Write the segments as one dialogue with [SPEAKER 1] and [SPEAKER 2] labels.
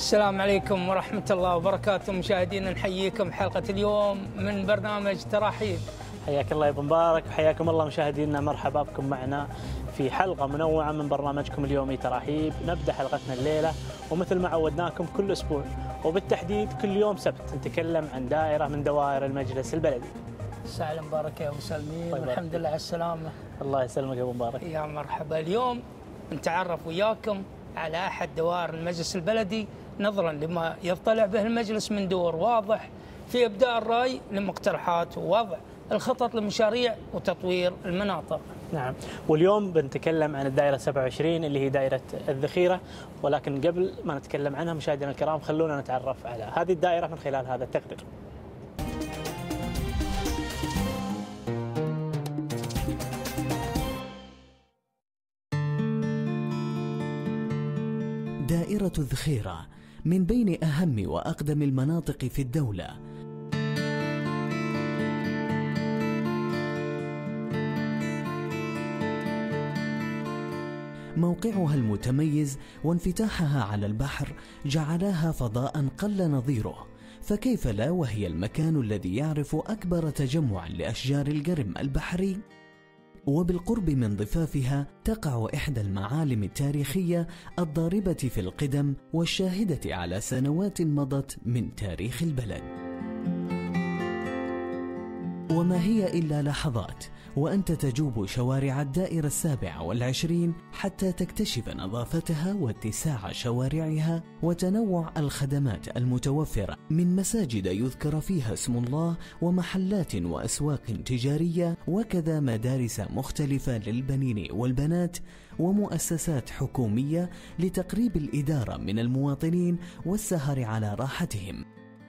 [SPEAKER 1] السلام عليكم ورحمة الله وبركاته. مشاهدينا نحييكم حلقة اليوم من برنامج تراحيب.
[SPEAKER 2] حياك الله يا ابو مبارك وحياكم الله مشاهدينا، مرحبا بكم معنا في حلقة منوعة من برنامجكم اليومي تراحيب. نبدأ حلقتنا الليلة ومثل ما عودناكم كل أسبوع وبالتحديد كل يوم سبت نتكلم عن دائرة من دوائر المجلس البلدي.
[SPEAKER 1] سعد مبارك يا أبو سلمين، والحمد لله على السلامة.
[SPEAKER 2] الله يسلمك يا أبو مبارك.
[SPEAKER 1] يا مرحبا. اليوم نتعرف وياكم على أحد دوائر المجلس البلدي نظرا لما يطلع به المجلس من دور واضح في إبداء الرأي لمقترحات ووضع الخطط لمشاريع وتطوير المناطق.
[SPEAKER 2] نعم، واليوم بنتكلم عن الدائرة 27 اللي هي دائرة الذخيرة، ولكن قبل ما نتكلم عنها مشاهدينا الكرام خلونا نتعرف على هذه الدائرة من خلال هذا التقرير.
[SPEAKER 3] دائرة الذخيرة من بين أهم وأقدم المناطق في الدولة، موقعها المتميز وانفتاحها على البحر جعلاها فضاء قل نظيره، فكيف لا وهي المكان الذي يعرف أكبر تجمع لأشجار القرم البحري، وبالقرب من ضفافها تقع إحدى المعالم التاريخية الضاربة في القدم والشاهدة على سنوات مضت من تاريخ البلد. وما هي إلا لحظات وأنت تجوب شوارع الدائرة 27 حتى تكتشف نظافتها واتساع شوارعها وتنوع الخدمات المتوفرة، من مساجد يذكر فيها اسم الله ومحلات وأسواق تجارية، وكذا مدارس مختلفة للبنين والبنات ومؤسسات حكومية لتقريب الإدارة من المواطنين والسهر على راحتهم.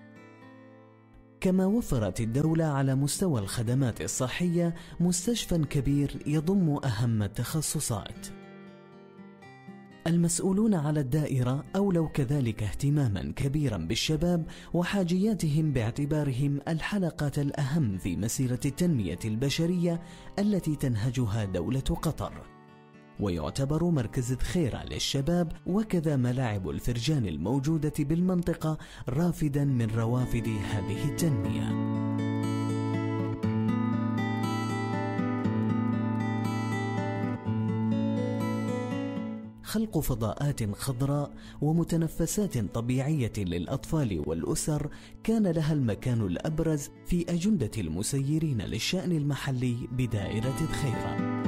[SPEAKER 3] كما وفرت الدولة على مستوى الخدمات الصحية مستشفى كبير يضم أهم التخصصات. المسؤولون على الدائرة أولوا كذلك اهتماما كبيرا بالشباب وحاجياتهم باعتبارهم الحلقة الأهم في مسيرة التنمية البشرية التي تنهجها دولة قطر، ويعتبر مركز ذخيرة للشباب وكذا ملاعب الفرجان الموجودة بالمنطقة رافدا من روافد هذه التنمية. خلق فضاءات خضراء ومتنفسات طبيعية للأطفال والأسر كان لها المكان الأبرز في أجندة المسيرين للشأن المحلي بدائرة ذخيرة.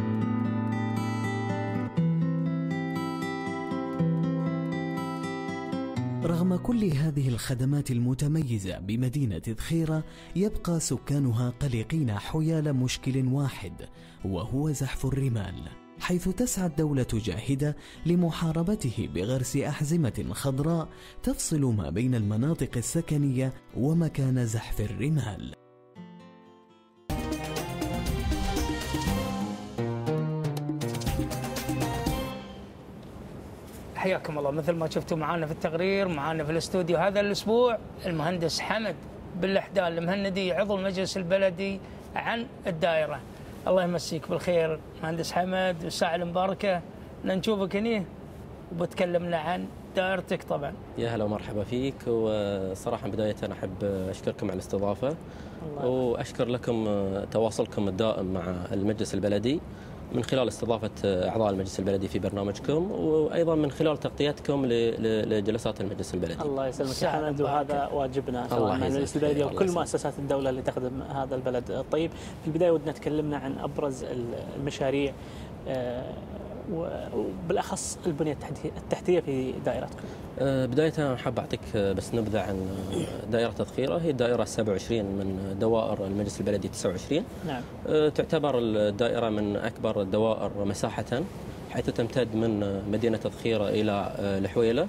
[SPEAKER 3] رغم كل هذه الخدمات المتميزة بمدينة ذخيرة يبقى سكانها قلقين حيال مشكل واحد، وهو زحف الرمال، حيث تسعى الدولة جاهدة لمحاربته بغرس أحزمة خضراء تفصل ما بين المناطق السكنية ومكان زحف الرمال.
[SPEAKER 1] حياكم الله. مثل ما شفتوا معنا في التقرير، معنا في الاستوديو هذا الأسبوع المهندس حمد بن لحدان المهندي عضو المجلس البلدي عن الدائرة. الله يمسيك بالخير مهندس حمد والساعة المباركة، نشوفك هنا وبتكلمنا عن دائرتك طبعا.
[SPEAKER 4] يا هلا ومرحبا فيك، وصراحة بداية أنا أحب أشكركم على الاستضافة وأشكر لكم تواصلكم الدائم مع المجلس البلدي من خلال استضافة أعضاء المجلس البلدي في برنامجكم، وأيضا من خلال تغطيتك لجلسات المجلس البلدي.
[SPEAKER 2] الله يسلمك يا حمد، وهذا واجبنا سواء مع المجلس البلدي وكل مؤسسات الدولة اللي تخدم هذا البلد. طيب، في البداية ودنا تكلمنا عن أبرز المشاريع وبالأخص البنية التحتية في دائرتكم.
[SPEAKER 4] بداية حاب أعطيك بس نبذة عن دائرة الذخيرة. هي الدائرة 27 من دوائر المجلس البلدي 29. نعم. تعتبر الدائرة من أكبر الدوائر مساحة، حيث تمتد من مدينة الذخيرة إلى الحويلة.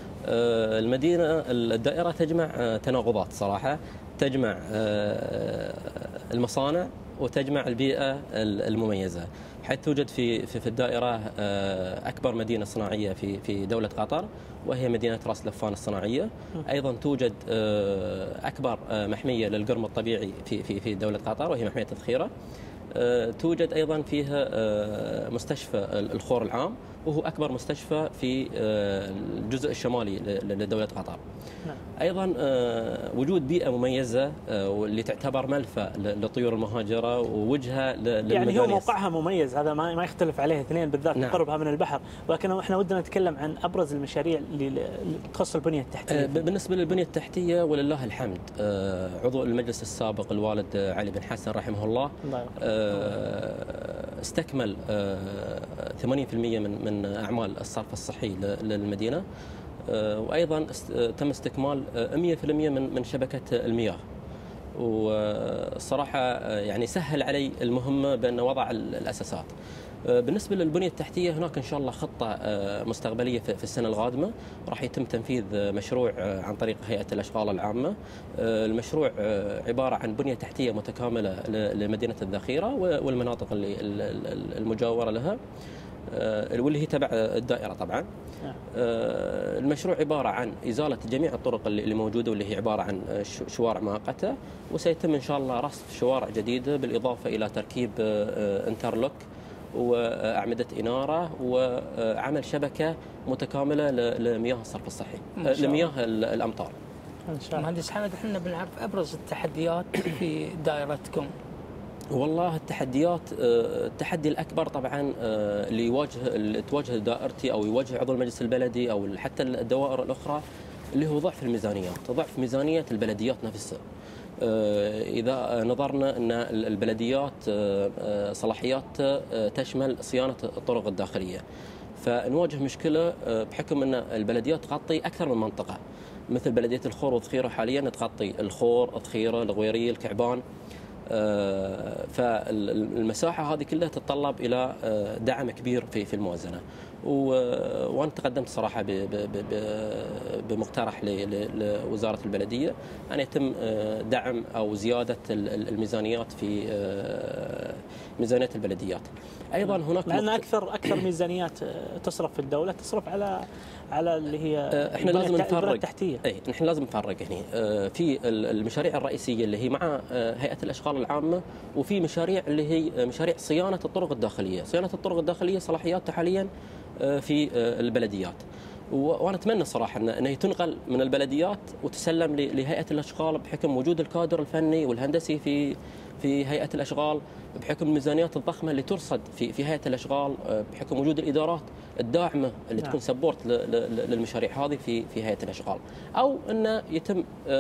[SPEAKER 4] الدائرة تجمع تناقضات صراحة، تجمع المصانع وتجمع البيئة المميزة، حيث توجد في الدائرة أكبر مدينة صناعية في دولة قطر، وهي مدينة راس لفان الصناعية. أيضا توجد أكبر محمية للقرم الطبيعي في دولة قطر، وهي محمية الذخيرة. توجد أيضا فيها مستشفى الخور العام، وهو أكبر مستشفى في الجزء الشمالي لدولة قطر. أيضا وجود بيئة مميزة واللي تعتبر ملفى للطيور المهاجرة ووجهة للمدارس.
[SPEAKER 2] يعني هو موقعها مميز، هذا ما يختلف عليه اثنين، بالذات قربها من البحر. ولكن احنا ودنا نتكلم عن أبرز المشاريع اللي تخص البنية التحتية.
[SPEAKER 4] بالنسبة للبنية التحتية ولله الحمد، عضو المجلس السابق الوالد علي بن حسن رحمه الله استكمل 80% من أعمال الصرف الصحي للمدينة، وأيضا تم استكمال 100% من شبكة المياه. والصراحة يعني سهل علي المهمة بأن وضع الأساسات. بالنسبة للبنية التحتية هناك إن شاء الله خطة مستقبلية في السنة القادمة راح يتم تنفيذ مشروع عن طريق هيئة الأشغال العامة. المشروع عبارة عن بنية تحتية متكاملة لمدينة الذخيرة والمناطق المجاورة لها، واللي هي تبع الدائرة طبعا. المشروع عبارة عن إزالة جميع الطرق اللي موجودة، واللي هي عبارة عن شوارع مؤقتة، وسيتم إن شاء الله رصف شوارع جديدة بالإضافة إلى تركيب انترلوك وأعمدة إنارة وعمل شبكة متكاملة لمياه الصرف الصحي، لمياه الأمطار.
[SPEAKER 1] إن شاء الله. مهندس حمد، احنا بنعرف أبرز التحديات في دائرتكم.
[SPEAKER 4] والله التحدي الأكبر طبعا اللي تواجه دائرتي أو يواجه عضو المجلس البلدي أو حتى الدوائر الأخرى، اللي هو ضعف الميزانيات، ضعف ميزانية البلديات نفسها. إذا نظرنا أن البلديات صلاحيات تشمل صيانة الطرق الداخلية، فنواجه مشكلة بحكم أن البلديات تغطي أكثر من منطقة، مثل بلدية الخور وذخيرة حاليا تغطي الخور، الذخيرة، الغويرية، الكعبان. فالمساحة هذه كلها تتطلب إلى دعم كبير في الموازنة. وأنا تقدمت صراحة بمقترح لوزارة البلدية أن يتم دعم أو زيادة الميزانيات في ميزانية البلديات. أيضا هناك
[SPEAKER 2] لأن أكثر ميزانيات تصرف في الدولة تصرف على اللي هي
[SPEAKER 4] احنا لازم نفرق
[SPEAKER 2] التحتية.
[SPEAKER 4] احنا لازم نفرق هنا في المشاريع الرئيسية اللي هي مع هيئة الأشغال العامة، وفي مشاريع اللي هي مشاريع صيانة الطرق الداخلية. صيانة الطرق الداخلية صلاحياتها حاليا في البلديات، وانا اتمنى صراحه انها تنقل من البلديات وتسلم لهيئه الاشغال بحكم وجود الكادر الفني والهندسي في هيئه الاشغال، بحكم الميزانيات الضخمه اللي ترصد في هيئه الاشغال، بحكم وجود الادارات الداعمه اللي تكون سبورت للمشاريع هذه في هيئه الاشغال، او انه يتم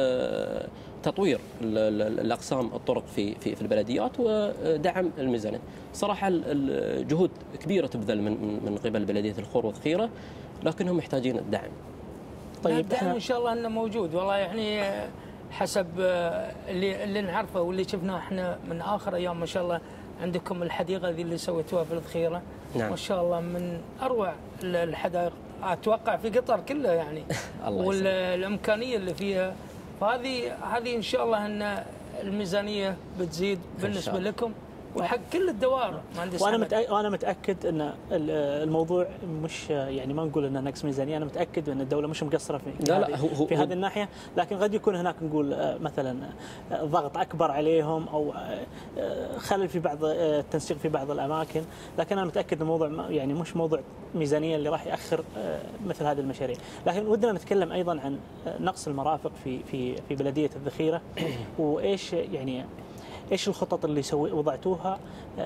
[SPEAKER 4] تطوير الاقسام الطرق في البلديات ودعم الميزانيه. صراحه الجهود كبيره تبذل من قبل بلديه الخور والذخيره، لكنهم محتاجين الدعم.
[SPEAKER 1] طيب الدعم ان شاء الله انه موجود. والله يعني حسب اللي نعرفه واللي شفناه احنا من اخر ايام، ما شاء الله عندكم الحديقه ذي اللي سويتوها في الذخيره. نعم. ما شاء الله من اروع الحدائق اتوقع في قطر كله يعني. والامكانيه اللي فيها، فهذه ان شاء الله ان الميزانيه بتزيد بالنسبه لكم وحق كل الدوائر.
[SPEAKER 2] وانا متاكد ان الموضوع مش يعني ما نقول انه نقص ميزانيه، انا متاكد ان الدوله مش مقصره في هذه الناحيه، لكن قد يكون هناك نقول مثلا ضغط اكبر عليهم او خلل في بعض التنسيق في بعض الاماكن، لكن انا متاكد الموضوع يعني مش موضوع ميزانيه اللي راح ياخر مثل هذه المشاريع. لكن ودنا نتكلم ايضا عن نقص المرافق في بلديه الذخيره، وايش يعني ايش الخطط اللي وضعتوها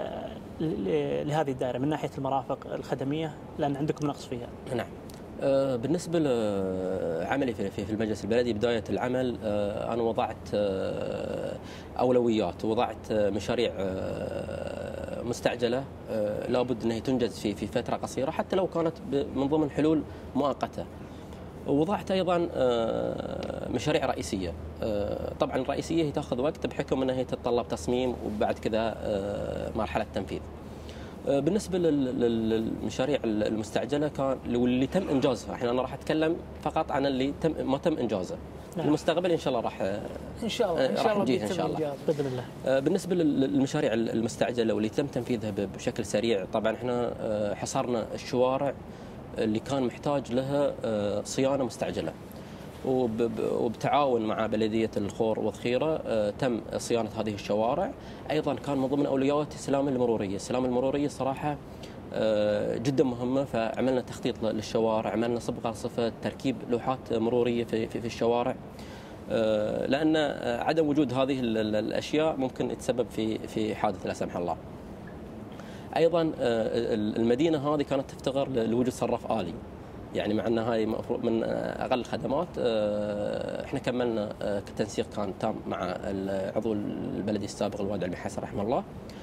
[SPEAKER 2] لهذه الدائره من ناحيه المرافق الخدميه، لان عندكم نقص فيها.
[SPEAKER 4] نعم. بالنسبه لعملي في المجلس البلدي، بدايه العمل انا وضعت اولويات، وضعت مشاريع مستعجله لابد انها تنجز في فتره قصيره حتى لو كانت من ضمن حلول مؤقته. وضعت ايضا مشاريع رئيسيه. طبعا الرئيسيه هي تاخذ وقت بحكم انها هي تتطلب تصميم وبعد كذا مرحله تنفيذ. بالنسبه للمشاريع المستعجله كان واللي تم انجازها، انا راح اتكلم فقط عن اللي ما تم انجازه. نعم. المستقبل ان شاء الله راح
[SPEAKER 1] ان شاء الله
[SPEAKER 4] نجيه ان شاء الله
[SPEAKER 2] باذن الله.
[SPEAKER 4] بالنسبه للمشاريع المستعجله واللي تم تنفيذها بشكل سريع، طبعا احنا حصرنا الشوارع اللي كان محتاج لها صيانه مستعجله. وبتعاون مع بلدية الخور وذخيرة تم صيانة هذه الشوارع. أيضا كان من ضمن أولويات السلامة المرورية. السلامة المرورية صراحة جدا مهمة، فعملنا تخطيط للشوارع، عملنا صبغة صفة، تركيب لوحات مرورية في الشوارع، لأن عدم وجود هذه الأشياء ممكن يتسبب في حادث لا سمح الله. أيضا المدينة هذه كانت تفتقر لوجود صراف آلي، يعني مع أن هاي من أقل الخدمات. احنا كملنا كتنسيق كان تام مع عضو البلدي السابق الوالد علي حسن رحمه الله.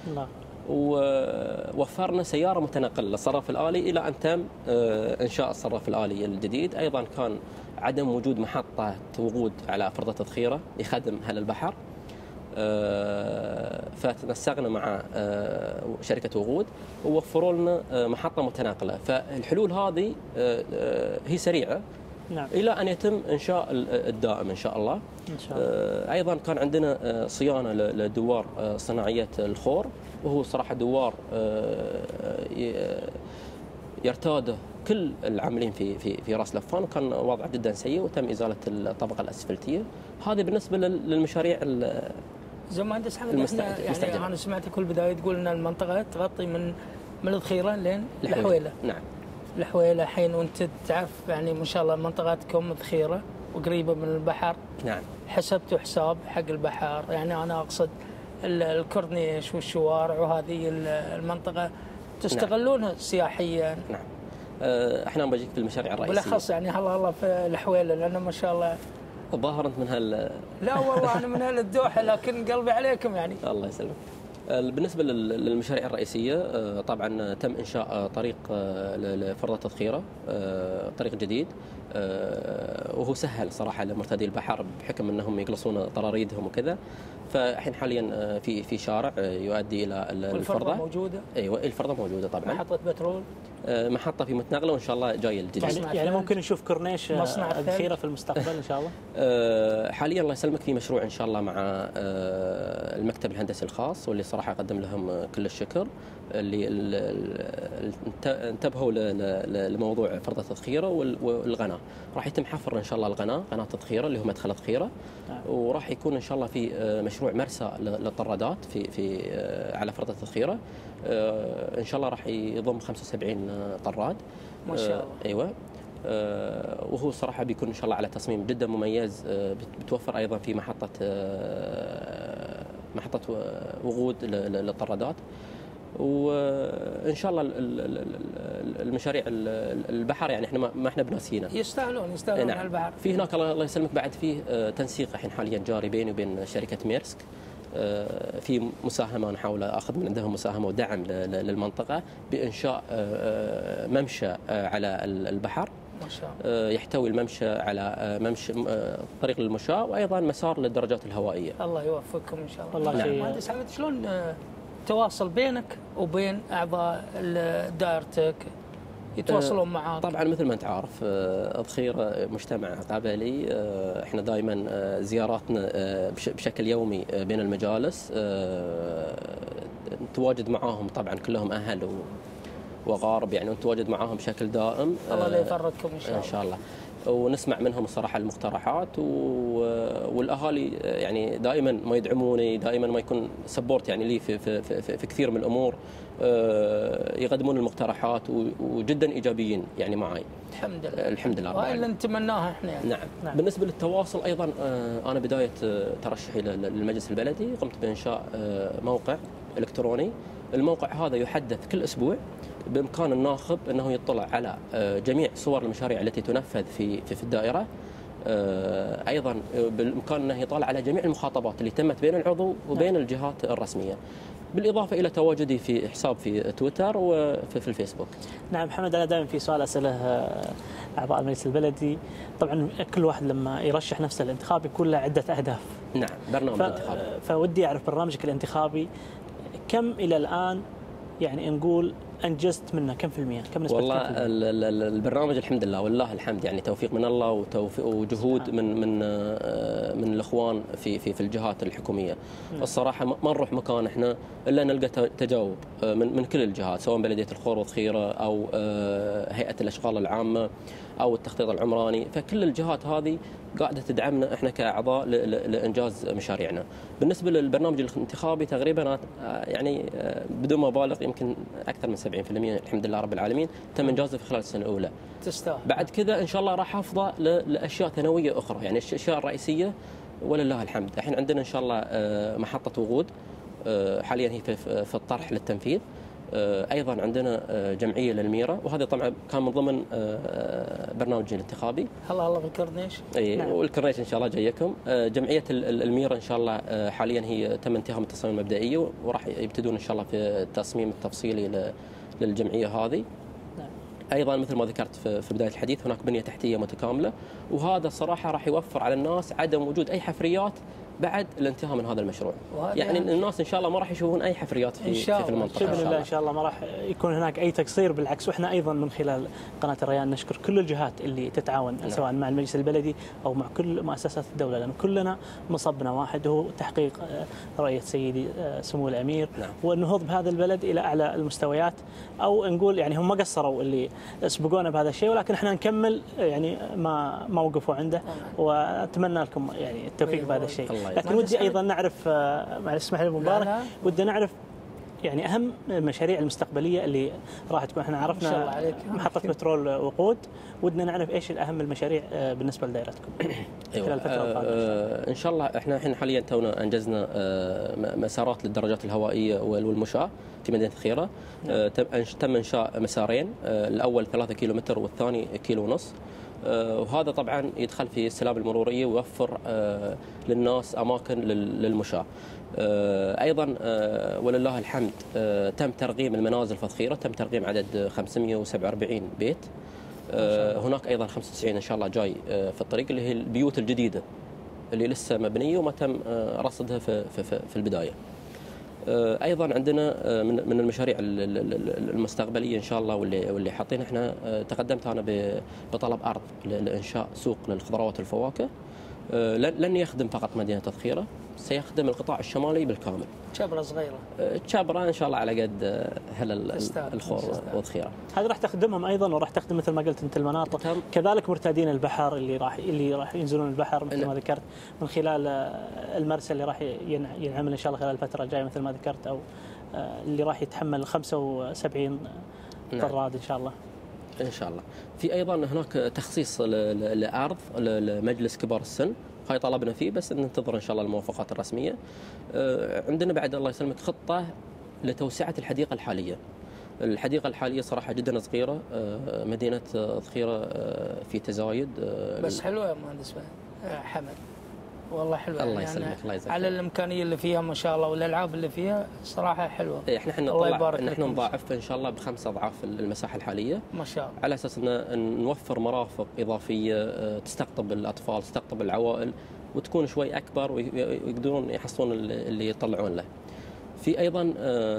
[SPEAKER 4] ووفرنا سيارة متنقلة للصراف الآلي إلى أن تم إنشاء الصراف الآلي الجديد. أيضا كان عدم وجود محطة وقود على فرضة ذخيرة يخدم أهل البحر، فتنسقنا مع شركة وقود ووفروا لنا محطة متناقلة. فالحلول هذه هي سريعة
[SPEAKER 2] نعم.
[SPEAKER 4] إلى أن يتم إنشاء الدائم إن شاء الله.
[SPEAKER 2] إن شاء الله.
[SPEAKER 4] أيضا كان عندنا صيانة لدوار صناعية الخور، وهو صراحة دوار يرتاده كل العاملين في راس لفان، وكان وضع جدا سيء وتم إزالة الطبقة الأسفلتية. هذه بالنسبة للمشاريع
[SPEAKER 1] زي ما مهندس حمد، احنا يعني انا سمعت كل بدايه تقول ان المنطقه تغطي من الذخيره لين الحويله.
[SPEAKER 4] نعم.
[SPEAKER 1] الحويله حين وانت تعرف يعني ما شاء الله منطقتكم ذخيره وقريبه من البحر.
[SPEAKER 4] نعم.
[SPEAKER 1] حسبتوا حساب حق البحر، يعني انا اقصد الكورنيش والشوارع وهذه المنطقه تستغلونها سياحيا.
[SPEAKER 4] نعم. احنا بجيك في المشاريع الرئيسيه
[SPEAKER 1] بالاخص يعني الله في الحويله، لانه ما شاء الله
[SPEAKER 4] الظاهر انت من
[SPEAKER 1] لا والله انا من الدوحه، لكن قلبي عليكم يعني.
[SPEAKER 4] الله يسلمك. بالنسبه للمشاريع الرئيسيه طبعا تم انشاء طريق لفرضة تذخيره، طريق جديد، وهو سهل صراحه لمرتدي البحر بحكم انهم يقلصون طراريدهم وكذا. فالحين حاليا في شارع يؤدي الى الفرضه
[SPEAKER 1] موجوده.
[SPEAKER 4] ايوه الفرضه موجوده طبعا.
[SPEAKER 1] محطه بترول،
[SPEAKER 4] محطه في متناقله وان شاء الله جايه الجديد.
[SPEAKER 2] يعني ممكن نشوف كورنيش ذخيره في المستقبل ان شاء الله.
[SPEAKER 4] حاليا الله يسلمك في مشروع ان شاء الله مع المكتب الهندسي الخاص، واللي صراحه اقدم لهم كل الشكر، اللي انتبهوا لموضوع فرضة الذخيره والغناء. راح يتم حفر ان شاء الله الغناء، قناه الذخيره اللي هو مدخل الذخيره، وراح يكون ان شاء الله في مشروع مرسى للطرادات في على فرضة الذخيره. ان شاء الله راح يضم 75 طراد
[SPEAKER 1] ما شاء الله.
[SPEAKER 4] ايوه. وهو صراحه بيكون ان شاء الله على تصميم جدا مميز. بتوفر ايضا في محطه وقود للطرادات. وان شاء الله المشاريع البحر يعني احنا ما احنا بناسينها،
[SPEAKER 1] يستاهلون
[SPEAKER 4] نعم.
[SPEAKER 1] البحر.
[SPEAKER 4] في هناك الله يسلمك بعد فيه تنسيق الحين حاليا جاري بيني وبين شركه ميرسك، في مساهمه نحاول اخذ من عندهم مساهمه ودعم للمنطقه بانشاء ممشى على البحر.
[SPEAKER 1] ما شاء الله.
[SPEAKER 4] يحتوي الممشى على ممشى طريق للمشاة، وايضا مسار للدرجات الهوائيه.
[SPEAKER 1] الله يوفقكم ان شاء الله.
[SPEAKER 2] والله شيء.
[SPEAKER 1] مهندس حمد، شلون تواصل بينك وبين اعضاء دائرتك يتواصلون معك؟
[SPEAKER 4] طبعا مثل ما انت عارف ذخيره مجتمع قبلي، احنا دائما زياراتنا بشكل يومي بين المجالس، نتواجد معاهم طبعا كلهم اهل وغارب، يعني نتواجد معاهم بشكل دائم.
[SPEAKER 1] الله لا يفرقكم ان شاء الله.
[SPEAKER 4] ان شاء الله. ونسمع منهم الصراحه المقترحات، والاهالي يعني دائما ما يدعموني، دائما ما يكون سبورت يعني لي في كثير من الامور، يقدمون المقترحات وجدا ايجابيين يعني معي.
[SPEAKER 1] الحمد لله.
[SPEAKER 4] الحمد لله.
[SPEAKER 1] وهي اللي نتمناها احنا يعني.
[SPEAKER 4] نعم. بالنسبه للتواصل ايضا، انا بدايه ترشحي للمجلس البلدي قمت بانشاء موقع الكتروني. الموقع هذا يحدث كل اسبوع، بامكان الناخب انه يطلع على جميع صور المشاريع التي تنفذ في الدائره. ايضا بالامكان انه يطلع على جميع المخاطبات اللي تمت بين العضو وبين الجهات الرسميه، بالاضافه الى تواجدي في حساب في تويتر وفي الفيسبوك.
[SPEAKER 2] نعم محمد، انا دائما في سؤال اساله اعضاء المجلس البلدي. طبعا كل واحد لما يرشح نفسه الانتخاب يكون له عده اهداف.
[SPEAKER 4] نعم، برنامج انتخابي.
[SPEAKER 2] فودي اعرف برنامجك الانتخابي كم الى الان يعني نقول انجزت منه كم في المية؟ كم نسبة؟
[SPEAKER 4] والله البرنامج الحمد لله ولله الحمد، يعني توفيق من الله وتوفيق وجهود من الاخوان في الجهات الحكوميه. الصراحه ما نروح مكان احنا الا نلقى تجاوب من كل الجهات، سواء بلديه الخور والخيره او هيئه الاشغال العامه او التخطيط العمراني، فكل الجهات هذه قاعده تدعمنا احنا كاعضاء لانجاز مشاريعنا. بالنسبه للبرنامج الانتخابي تقريبا يعني بدون ما ابالغ يمكن اكثر من 70% الحمد لله رب العالمين تم انجازه في خلال السنه الاولى.
[SPEAKER 1] تستاهل. بعد
[SPEAKER 4] كذا ان شاء الله راح افضى لاشياء ثانويه اخرى، يعني الاشياء الرئيسيه ولله الحمد. الحين عندنا ان شاء الله محطه وقود حاليا هي في الطرح للتنفيذ. ايضا عندنا جمعيه للميره، وهذا طبعا كان من ضمن برنامج الانتخابي.
[SPEAKER 1] الله بالكورنيش.
[SPEAKER 4] اي نعم. والكورنيش ان شاء الله جايكم. جمعيه الميره ان شاء الله حاليا هي تم انتهاء من التصاميم المبدئيه، وراح يبتدون ان شاء الله في التصميم التفصيلي للجمعيه هذه. ايضا مثل ما ذكرت في بدايه الحديث هناك بنيه تحتيه متكامله، وهذا الصراحه راح يوفر على الناس عدم وجود اي حفريات بعد الانتهاء من هذا المشروع. يعني الناس ان شاء الله ما راح يشوفون اي حفريات في المنطقه.
[SPEAKER 2] باذن الله ان شاء الله ما راح يكون هناك اي تقصير، بالعكس. واحنا ايضا من خلال قناه الريان نشكر كل الجهات اللي تتعاون سواء مع المجلس البلدي او مع كل مؤسسات الدوله، لان كلنا مصبنا واحد هو تحقيق رؤيه سيدي سمو الامير والنهوض بهذا البلد الى اعلى المستويات. او نقول يعني هم ما قصروا اللي سبقونا بهذا الشيء، ولكن احنا نكمل يعني ما وقفوا عنده، واتمنى لكم يعني التوفيق بهذا الشيء. لكن ودي ايضا نعرف، معلش اسمح لي مبارك، ودي نعرف يعني اهم المشاريع المستقبليه اللي راح تكون. احنا عرفنا محطه بترول وقود، ودنا نعرف ايش الاهم المشاريع بالنسبه لدائرتكم خلال الفتره القادمه.
[SPEAKER 4] ان شاء الله احنا حاليا تونا انجزنا مسارات للدراجات الهوائيه والمشاة في مدينه الخيره. تم انشاء مسارين، الاول 3 كيلومتر والثاني 1.5 كيلو. وهذا طبعا يدخل في السلام المروريه ويوفر للناس اماكن للمشاة. ايضا ولله الحمد تم ترقيم المنازل في الخيره، تم ترقيم عدد 547 بيت. هناك ايضا 95 ان شاء الله جاي في الطريق، اللي هي البيوت الجديده اللي لسه مبنيه وما تم رصدها في البدايه. ايضا عندنا من المشاريع المستقبليه ان شاء الله واللي حاطين احنا، تقدمت انا بطلب ارض لانشاء سوق للخضروات والفواكه. لن يخدم فقط مدينه الخيره، سيخدم القطاع الشمالي بالكامل.
[SPEAKER 1] شبرة صغيره،
[SPEAKER 4] شبرة ان شاء الله على قد الخور والخيره.
[SPEAKER 2] هذه راح تخدمهم ايضا، وراح تخدم مثل ما قلت انت المناطق كذلك مرتادين البحر اللي راح ينزلون البحر مثل ما ذكرت، من خلال المرسى اللي راح ينعمل ان شاء الله خلال الفتره الجايه مثل ما ذكرت، او اللي راح يتحمل 75 طراد ان شاء الله.
[SPEAKER 4] ان شاء الله. في ايضا هناك تخصيص لارض لمجلس كبار السن، هاي طلبنا فيه بس ننتظر ان شاء الله الموافقات الرسميه. عندنا بعد الله يسلمك خطه لتوسعه الحديقه الحاليه. الحديقه الحاليه صراحه جدا صغيره، مدينه الخيره في تزايد.
[SPEAKER 1] بس حلوه يا مهندس حمد، والله حلوه.
[SPEAKER 4] الله يسلمك يعني الله يجزاك.
[SPEAKER 1] على الامكانيه اللي فيها ما شاء الله والالعاب اللي فيها صراحه حلوه.
[SPEAKER 4] احنا نضاعف ان شاء الله ب5 اضعاف المساحه الحاليه
[SPEAKER 1] ما شاء الله،
[SPEAKER 4] على اساس ان نوفر مرافق اضافيه تستقطب الاطفال، تستقطب العوائل، وتكون شوي اكبر ويقدرون يحصلون اللي يطلعون له. في ايضا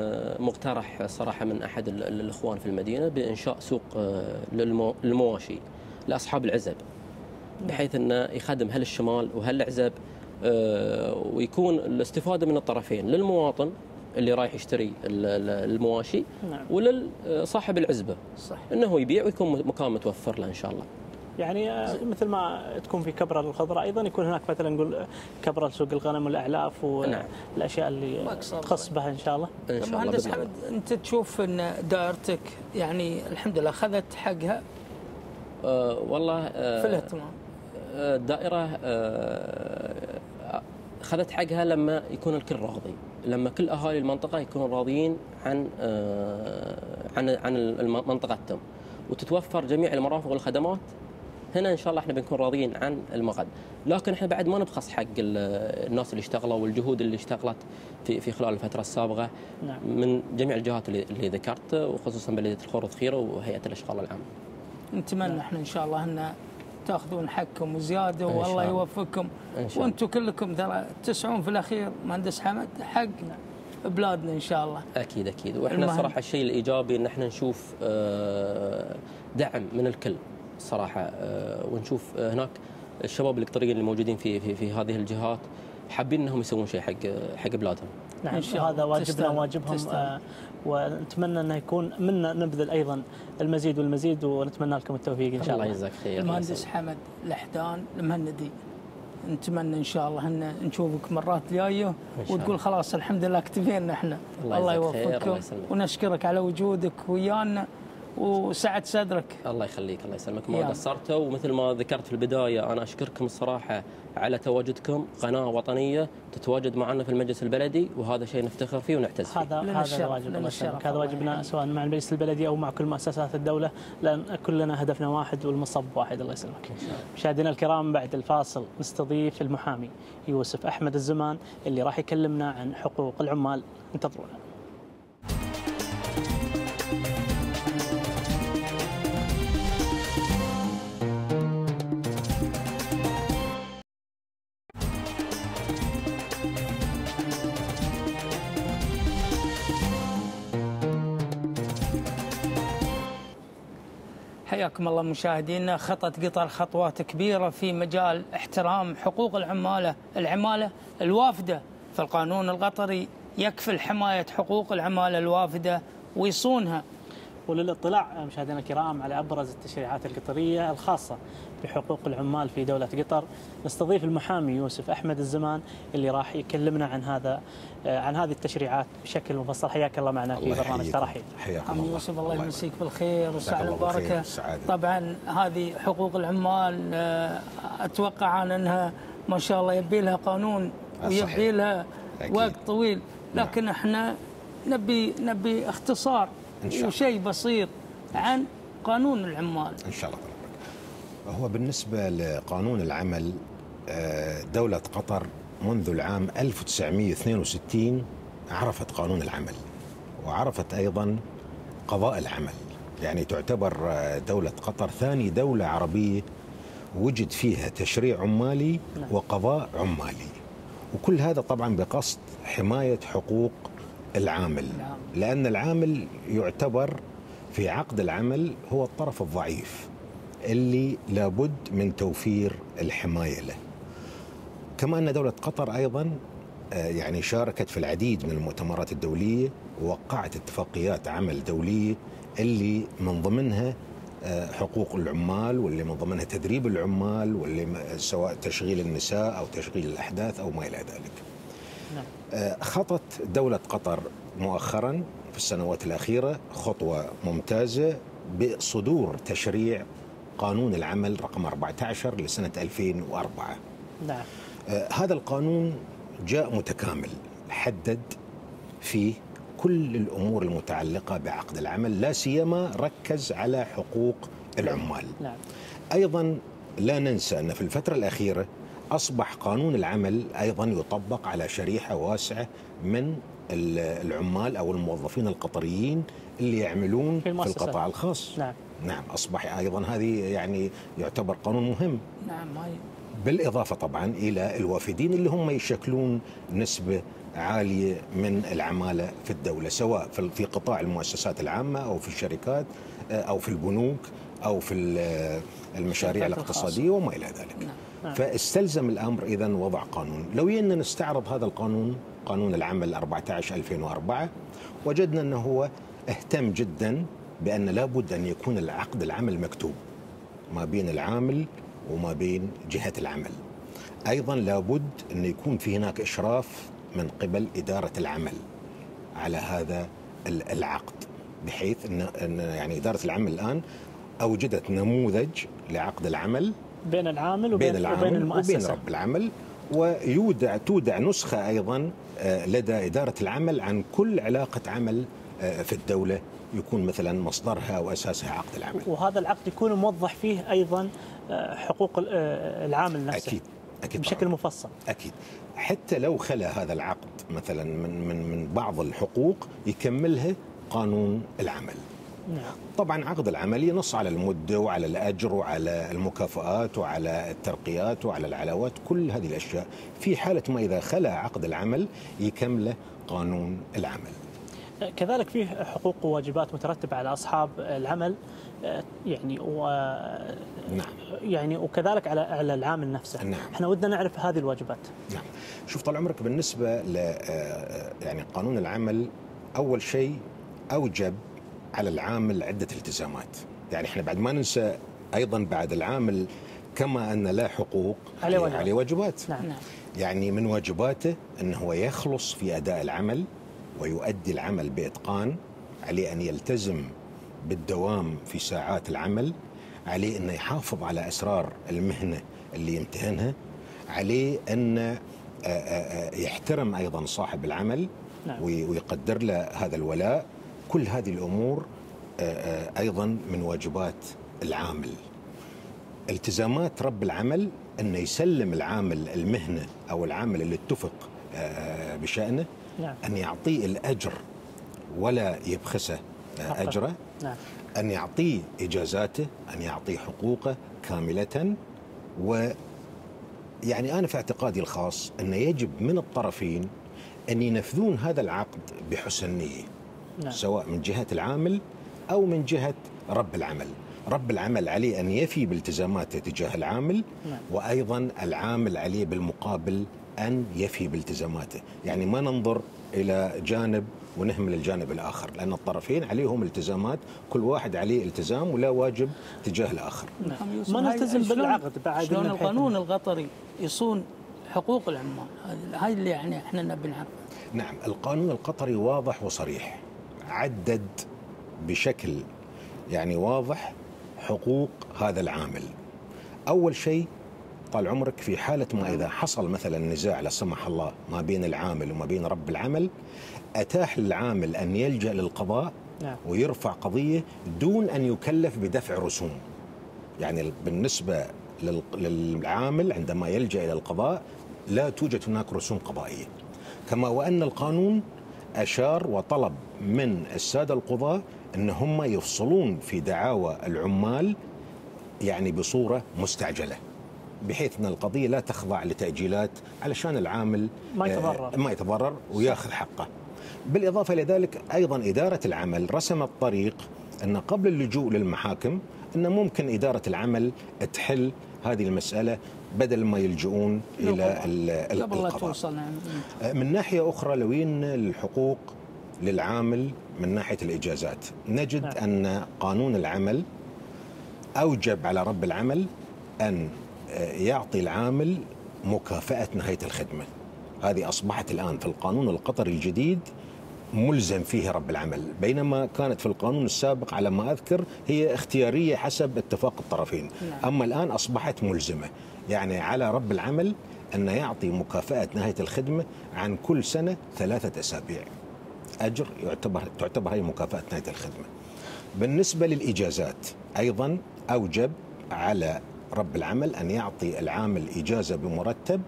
[SPEAKER 4] مقترح صراحه من احد الاخوان في المدينه بانشاء سوق للمواشي لاصحاب العزب، بحيث انه يخدم هل الشمال وهل العزب، ويكون الاستفاده من الطرفين، للمواطن اللي رايح يشتري المواشي ولصاحب العزبه، صح، انه يبيع ويكون مكان متوفر له ان شاء الله.
[SPEAKER 2] يعني مثل ما تكون في كبرى الخضراء ايضا يكون هناك مثلا نقول كبرى سوق الغنم والاعلاف والاشياء اللي تخص بها ان شاء الله.
[SPEAKER 4] ان شاء الله.
[SPEAKER 1] مهندس حمد، انت تشوف ان دائرتك يعني الحمد لله اخذت حقها؟
[SPEAKER 4] والله
[SPEAKER 1] في الاهتمام
[SPEAKER 4] الدائره اخذت حقها لما يكون الكل راضي، لما كل اهالي المنطقه يكونوا راضيين عن منطقتهم، وتتوفر جميع المرافق والخدمات. هنا ان شاء الله احنا بنكون راضيين عن المقعد، لكن احنا بعد ما نبخس حق الناس اللي اشتغلوا والجهود اللي اشتغلت في خلال الفتره السابقه. نعم. من جميع الجهات اللي ذكرت، وخصوصا بلديه الخور والخيره وهيئه الاشغال العامه.
[SPEAKER 1] نتمنى احنا ان شاء الله ان تاخذون حقكم وزياده، والله يوفقكم، وانتم كلكم ترى تسعون في الاخير مهندس حمد حق بلادنا ان شاء الله.
[SPEAKER 4] اكيد اكيد. واحنا صراحه الشيء الايجابي ان احنا نشوف دعم من الكل صراحه، ونشوف هناك الشباب القطريين اللي موجودين في هذه الجهات حابين انهم يسوون شيء حق بلادهم.
[SPEAKER 2] نعم هذا واجبنا وواجبهم، ونتمنى انه يكون منا نبذل ايضا المزيد والمزيد، ونتمنى لكم التوفيق ان شاء الله.
[SPEAKER 4] الله يجزاك خير.
[SPEAKER 1] المهندس حمد الحدان المهندي، نتمنى ان شاء الله ان نشوفك مرات جايه وتقول خلاص الحمد لله اكتفينا احنا. الله يوفقكم ونشكرك على وجودك ويانا وسعة صدرك.
[SPEAKER 4] الله يخليك، الله يسلمك، ما قصرتوا. ومثل ما ذكرت في البدايه انا اشكركم الصراحه على تواجدكم، قناه وطنيه تتواجد معنا في المجلس البلدي، وهذا شيء نفتخر فيه ونعتز فيه.
[SPEAKER 2] هذا واجب، هذا واجبنا سواء مع المجلس البلدي او مع كل مؤسسات الدوله، لان كلنا هدفنا واحد والمصب واحد. الله يسلمك. مشاهدينا الكرام، بعد الفاصل نستضيف المحامي يوسف احمد الزمان اللي راح يكلمنا عن حقوق العمال. انتظرونا.
[SPEAKER 1] حياكم الله مشاهدينا. خطت قطر خطوات كبيرة في مجال احترام حقوق العمالة الوافدة، فالقانون القطري يكفل حماية حقوق العمالة الوافدة ويصونها.
[SPEAKER 2] وللاطلاع مشاهدينا الكرام على أبرز التشريعات القطرية الخاصة بحقوق العمال في دولة قطر، نستضيف المحامي يوسف أحمد الزمان اللي راح يكلمنا عن هذه التشريعات بشكل مفصل. حياك الله معنا في برنامج ترحيب.
[SPEAKER 1] حياكم الله يوسف، الله يمسيك بالخير والسعادة والبركة. طبعا هذه حقوق العمال أتوقع أنها ما شاء الله يبي لها قانون ويبي لها وقت طويل، لكن احنا نبي اختصار وشيء بسيط عن قانون العمال
[SPEAKER 5] إن شاء الله. هو بالنسبة لقانون العمل، دولة قطر منذ العام 1962 عرفت قانون العمل، وعرفت أيضا قضاء العمل. يعني تعتبر دولة قطر ثاني دولة عربية وجد فيها تشريع عمالي وقضاء عمالي، وكل هذا طبعا بقصد حماية حقوق العامل، لأن العامل يعتبر في عقد العمل هو الطرف الضعيف اللي لابد من توفير الحماية له. كما أن دولة قطر أيضا يعني شاركت في العديد من المؤتمرات الدولية ووقعت اتفاقيات عمل دولية اللي من ضمنها حقوق العمال، واللي من ضمنها تدريب العمال، واللي سواء تشغيل النساء أو تشغيل الأحداث أو ما إلى ذلك. خطت دولة قطر مؤخرا في السنوات الأخيرة خطوة ممتازة بصدور تشريع قانون العمل رقم 14 لسنة 2004.
[SPEAKER 2] نعم.
[SPEAKER 5] هذا القانون جاء متكامل، حدد فيه كل الأمور المتعلقة بعقد العمل، لا سيما ركز على حقوق العمال.
[SPEAKER 2] نعم.
[SPEAKER 5] أيضا لا ننسى أن في الفترة الأخيرة أصبح قانون العمل أيضا يطبق على شريحة واسعة من العمال أو الموظفين القطريين اللي يعملون في القطاع الخاص. نعم أصبح أيضا هذه يعني يعتبر قانون مهم.
[SPEAKER 1] نعم.
[SPEAKER 5] بالإضافة طبعا إلى الوافدين اللي هم يشكلون نسبة عالية من العمالة في الدولة، سواء في قطاع المؤسسات العامة أو في الشركات أو في البنوك أو في المشاريع الاقتصادية وما إلى ذلك. فاستلزم الأمر إذن وضع قانون. لو أننا نستعرض هذا القانون، قانون العمل 14/2004، وجدنا أنه هو اهتم جدا بأن لابد أن يكون العقد العمل مكتوب ما بين العامل وما بين جهة العمل. أيضا لابد أن يكون في هناك إشراف من قبل إدارة العمل على هذا العقد، بحيث أن يعني إدارة العمل الآن أوجدت نموذج لعقد العمل
[SPEAKER 2] بين العامل وبين المؤسسة
[SPEAKER 5] وبين رب العمل، تودع نسخة أيضا لدى إدارة العمل عن كل علاقة عمل في الدولة يكون مثلا مصدرها وأساسها عقد العمل.
[SPEAKER 2] وهذا العقد يكون موضح فيه أيضا حقوق العامل نفسه.
[SPEAKER 5] أكيد
[SPEAKER 2] بشكل
[SPEAKER 5] طبعاً.
[SPEAKER 2] مفصل.
[SPEAKER 5] أكيد. حتى لو خلا هذا العقد مثلا من بعض الحقوق يكملها قانون العمل.
[SPEAKER 2] نعم.
[SPEAKER 5] طبعا عقد العمل ينص على المدة وعلى الأجر وعلى المكافآت وعلى الترقيات وعلى العلاوات، كل هذه الأشياء. في حالة ما إذا خلا عقد العمل يكمله قانون العمل.
[SPEAKER 2] كذلك فيه حقوق وواجبات مترتبة على أصحاب العمل، يعني
[SPEAKER 5] نعم.
[SPEAKER 2] يعني وكذلك على العامل نفسه.
[SPEAKER 5] نعم.
[SPEAKER 2] احنا ودنا نعرف هذه الواجبات.
[SPEAKER 5] نعم. شوف طال عمرك، بالنسبة يعني قانون العمل أول شيء أوجب على العامل عدة التزامات. يعني احنا بعد ما ننسى أيضا بعد العامل كما أن له حقوق عليه واجبات.
[SPEAKER 2] نعم.
[SPEAKER 5] يعني من واجباته أنه هو يخلص في أداء العمل ويؤدي العمل بإتقان، عليه أن يلتزم بالدوام في ساعات العمل، عليه أن يحافظ على أسرار المهنة اللي يمتهنها، عليه أن يحترم أيضا صاحب العمل.
[SPEAKER 2] نعم.
[SPEAKER 5] ويقدر له هذا الولاء. كل هذه الأمور أيضا من واجبات العامل. التزامات رب العمل أنه يسلم العامل المهنة أو العامل اللي اتفق بشأنه.
[SPEAKER 2] نعم.
[SPEAKER 5] أن يعطيه الأجر ولا يبخسه أجره.
[SPEAKER 2] نعم.
[SPEAKER 5] أن يعطيه إجازاته، أن يعطيه حقوقه كاملة. ويعني أنا في اعتقادي الخاص أن يجب من الطرفين أن ينفذون هذا العقد بحسن نية.
[SPEAKER 2] نعم.
[SPEAKER 5] سواء من جهة العامل أو من جهة رب العمل. رب العمل عليه أن يفي بالتزاماته تجاه العامل.
[SPEAKER 2] نعم.
[SPEAKER 5] وأيضا العامل عليه بالمقابل أن يفي بالتزاماته. يعني ما ننظر إلى جانب ونهمل الجانب الآخر، لأن الطرفين عليهم التزامات، كل واحد عليه التزام ولا واجب تجاه الآخر.
[SPEAKER 2] ما نلتزم بالعقد بعد.
[SPEAKER 1] شلون القانون القطري يصون حقوق العمال؟ هاي اللي يعني احنا نبي نعرف.
[SPEAKER 5] نعم، القانون القطري واضح وصريح، عدد بشكل يعني واضح حقوق هذا العامل. أول شيء طال عمرك، في حالة ما إذا حصل مثلا نزاع لا سمح الله ما بين العامل وما بين رب العمل، أتاح للعامل أن يلجأ للقضاء.
[SPEAKER 2] نعم.
[SPEAKER 5] ويرفع قضية دون أن يكلف بدفع رسوم. يعني بالنسبة للعامل عندما يلجأ إلى القضاء لا توجد هناك رسوم قضائية. كما وأن القانون أشار وطلب من السادة القضاة أن هم يفصلون في دعاوى العمال يعني بصورة مستعجلة، بحيث أن القضية لا تخضع لتأجيلات علشان العامل ما يتضرر وياخذ حقه. بالإضافة إلى ذلك أيضا إدارة العمل رسمت طريق أن قبل اللجوء للمحاكم أن ممكن إدارة العمل تحل هذه المسألة بدل ما يلجؤون إلى القضاء. من ناحية أخرى، لو ان الحقوق للعامل من ناحية الإجازات، نجد أن قانون العمل أوجب على رب العمل أن يعطي العامل مكافأة نهاية الخدمة. هذه أصبحت الآن في القانون القطري الجديد ملزم فيه رب العمل، بينما كانت في القانون السابق على ما أذكر هي اختيارية حسب اتفاق الطرفين. أما الآن أصبحت ملزمة، يعني على رب العمل أن يعطي مكافأة نهاية الخدمة عن كل سنة 3 أسابيع أجر، تعتبر هي مكافأة نهاية الخدمة. بالنسبة للإجازات أيضا أوجب على رب العمل أن يعطي العامل إجازة بمرتب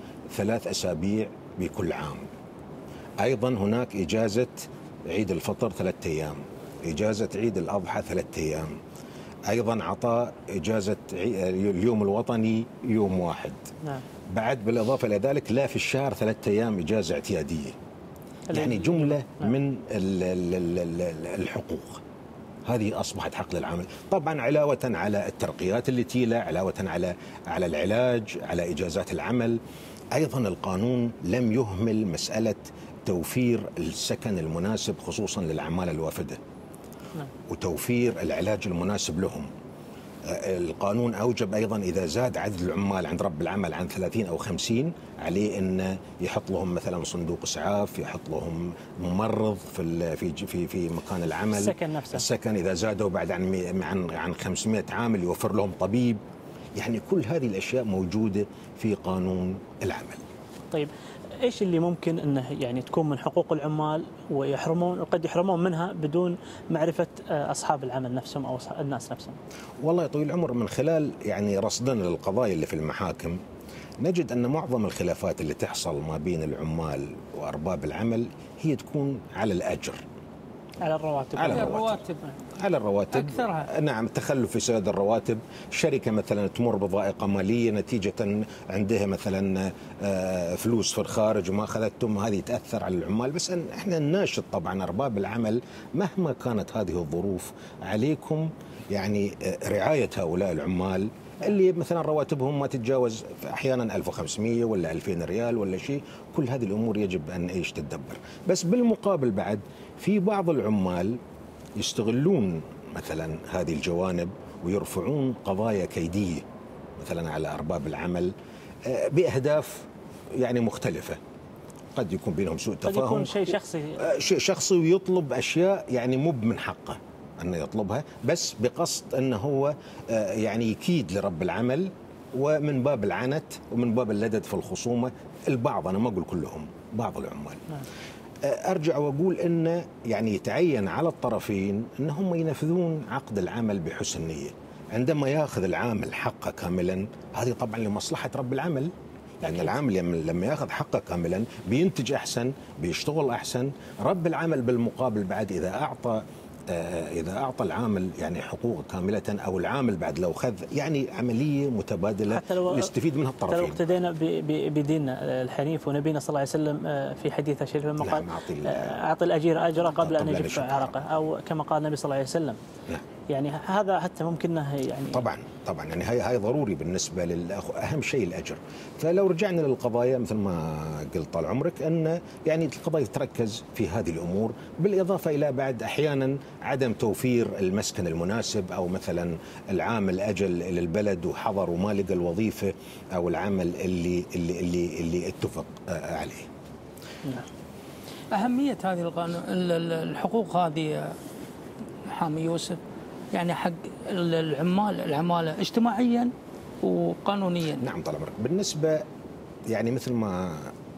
[SPEAKER 5] 3 أسابيع بكل عام. أيضا هناك إجازة عيد الفطر 3 أيام، إجازة عيد الأضحى 3 أيام، أيضا عطاء إجازة اليوم الوطني يوم واحد.
[SPEAKER 2] نعم.
[SPEAKER 5] بعد بالإضافة إلى ذلك لا في الشهر 3 أيام إجازة اعتيادية. يعني جملة من الحقوق هذه أصبحت حق للعامل، طبعا علاوة على الترقيات اللي تيله، علاوة على العلاج، على إجازات العمل. أيضا القانون لم يهمل مسألة توفير السكن المناسب خصوصا للعمالة الوافدة، وتوفير العلاج المناسب لهم. القانون أوجب أيضا إذا زاد عدد العمال عند رب العمل عن 30 أو 50 عليه أن يحط لهم مثلا صندوق إسعاف، يحط لهم ممرض في مكان العمل. السكن إذا زادوا بعد عن 500 عامل يوفر لهم طبيب. يعني كل هذه الأشياء موجودة في قانون العمل.
[SPEAKER 2] طيب ايش اللي ممكن انه يعني تكون من حقوق العمال وقد يحرمون منها بدون معرفة اصحاب العمل نفسهم او الناس نفسهم؟
[SPEAKER 5] والله يا طويل العمر، من خلال يعني رصدنا للقضايا اللي في المحاكم نجد ان معظم الخلافات اللي تحصل ما بين العمال وارباب العمل هي تكون على الاجر.
[SPEAKER 2] على الرواتب.
[SPEAKER 5] على الرواتب
[SPEAKER 1] أكثرها.
[SPEAKER 5] نعم، تخلف في سداد الرواتب. شركة مثلا تمر بضائقة مالية نتيجة عندها مثلا فلوس في الخارج وما أخذتهم، هذه تأثر على العمال. بس احنا نناشد طبعا أرباب العمل مهما كانت هذه الظروف عليكم يعني رعاية هؤلاء العمال اللي مثلا رواتبهم ما تتجاوز احيانا 1500 ولا 2000 ريال ولا شيء. كل هذه الامور يجب ان ايش تتدبر. بس بالمقابل بعد في بعض العمال يستغلون مثلا هذه الجوانب ويرفعون قضايا كيديه مثلا على ارباب العمل باهداف يعني مختلفه. قد يكون بينهم سوء تفاهم،
[SPEAKER 2] قد يكون شيء شخصي،
[SPEAKER 5] شيء شخصي، ويطلب اشياء يعني مو من حقه أنه يطلبها، بس بقصد أنه هو يعني يكيد لرب العمل، ومن باب العنت ومن باب اللدد في الخصومة. البعض، أنا ما أقول كلهم، بعض العمال. أرجع وأقول أنه يعني يتعين على الطرفين أنهم ينفذون عقد العمل بحسن نية. عندما يأخذ العامل حقه كاملا، هذه طبعا لمصلحة رب العمل، لأن العامل لما يأخذ حقه كاملا بينتج أحسن، بيشتغل أحسن. رب العمل بالمقابل بعد إذا أعطى العامل يعني حقوقه كاملة، أو العامل بعد لو خذ، يعني عملية متبادلة يستفيد منها الطرفين.
[SPEAKER 2] لو اقتدينا بديننا الحنيف ونبينا صلى الله عليه وسلم في حديثه الشريف لما قال أعطي الأجير أجره قبل أن يجف عرقه، أو كما قال النبي صلى الله عليه وسلم. يعني هذا حتى ممكن يعني
[SPEAKER 5] طبعا يعني هاي ضروري بالنسبة أهم شيء الأجر. فلو رجعنا للقضايا مثل ما قلت طال عمرك، أن يعني القضايا تركز في هذه الأمور، بالإضافة إلى بعد أحيانا عدم توفير المسكن المناسب، أو مثلا العامل أجل للبلد وحضر وما لقى الوظيفة أو العمل اللي اتفق عليه.
[SPEAKER 1] أهمية هذه الحقوق هذه محامي يوسف يعني حق العمالة اجتماعيا وقانونيا.
[SPEAKER 5] نعم طال عمرك. بالنسبة يعني مثل ما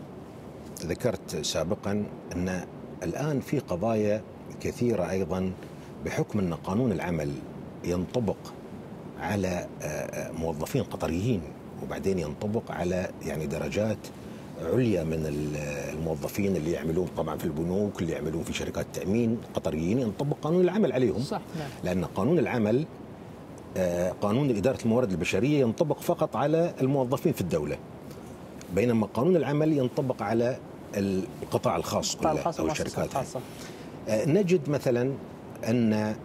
[SPEAKER 5] ذكرت سابقا أن الآن في قضايا كثيرة أيضا بحكم أن قانون العمل ينطبق على موظفين قطريين، وبعدين ينطبق على يعني درجات عليا من الموظفين اللي يعملون طبعا في البنوك، اللي يعملون في شركات تأمين قطريين، ينطبق قانون العمل عليهم.
[SPEAKER 1] صح.
[SPEAKER 5] لأن قانون العمل قانون إدارة الموارد البشرية ينطبق فقط على الموظفين في الدولة، بينما قانون العمل ينطبق على القطاع الخاص كله أو الشركات الخاصة. نجد مثلا أن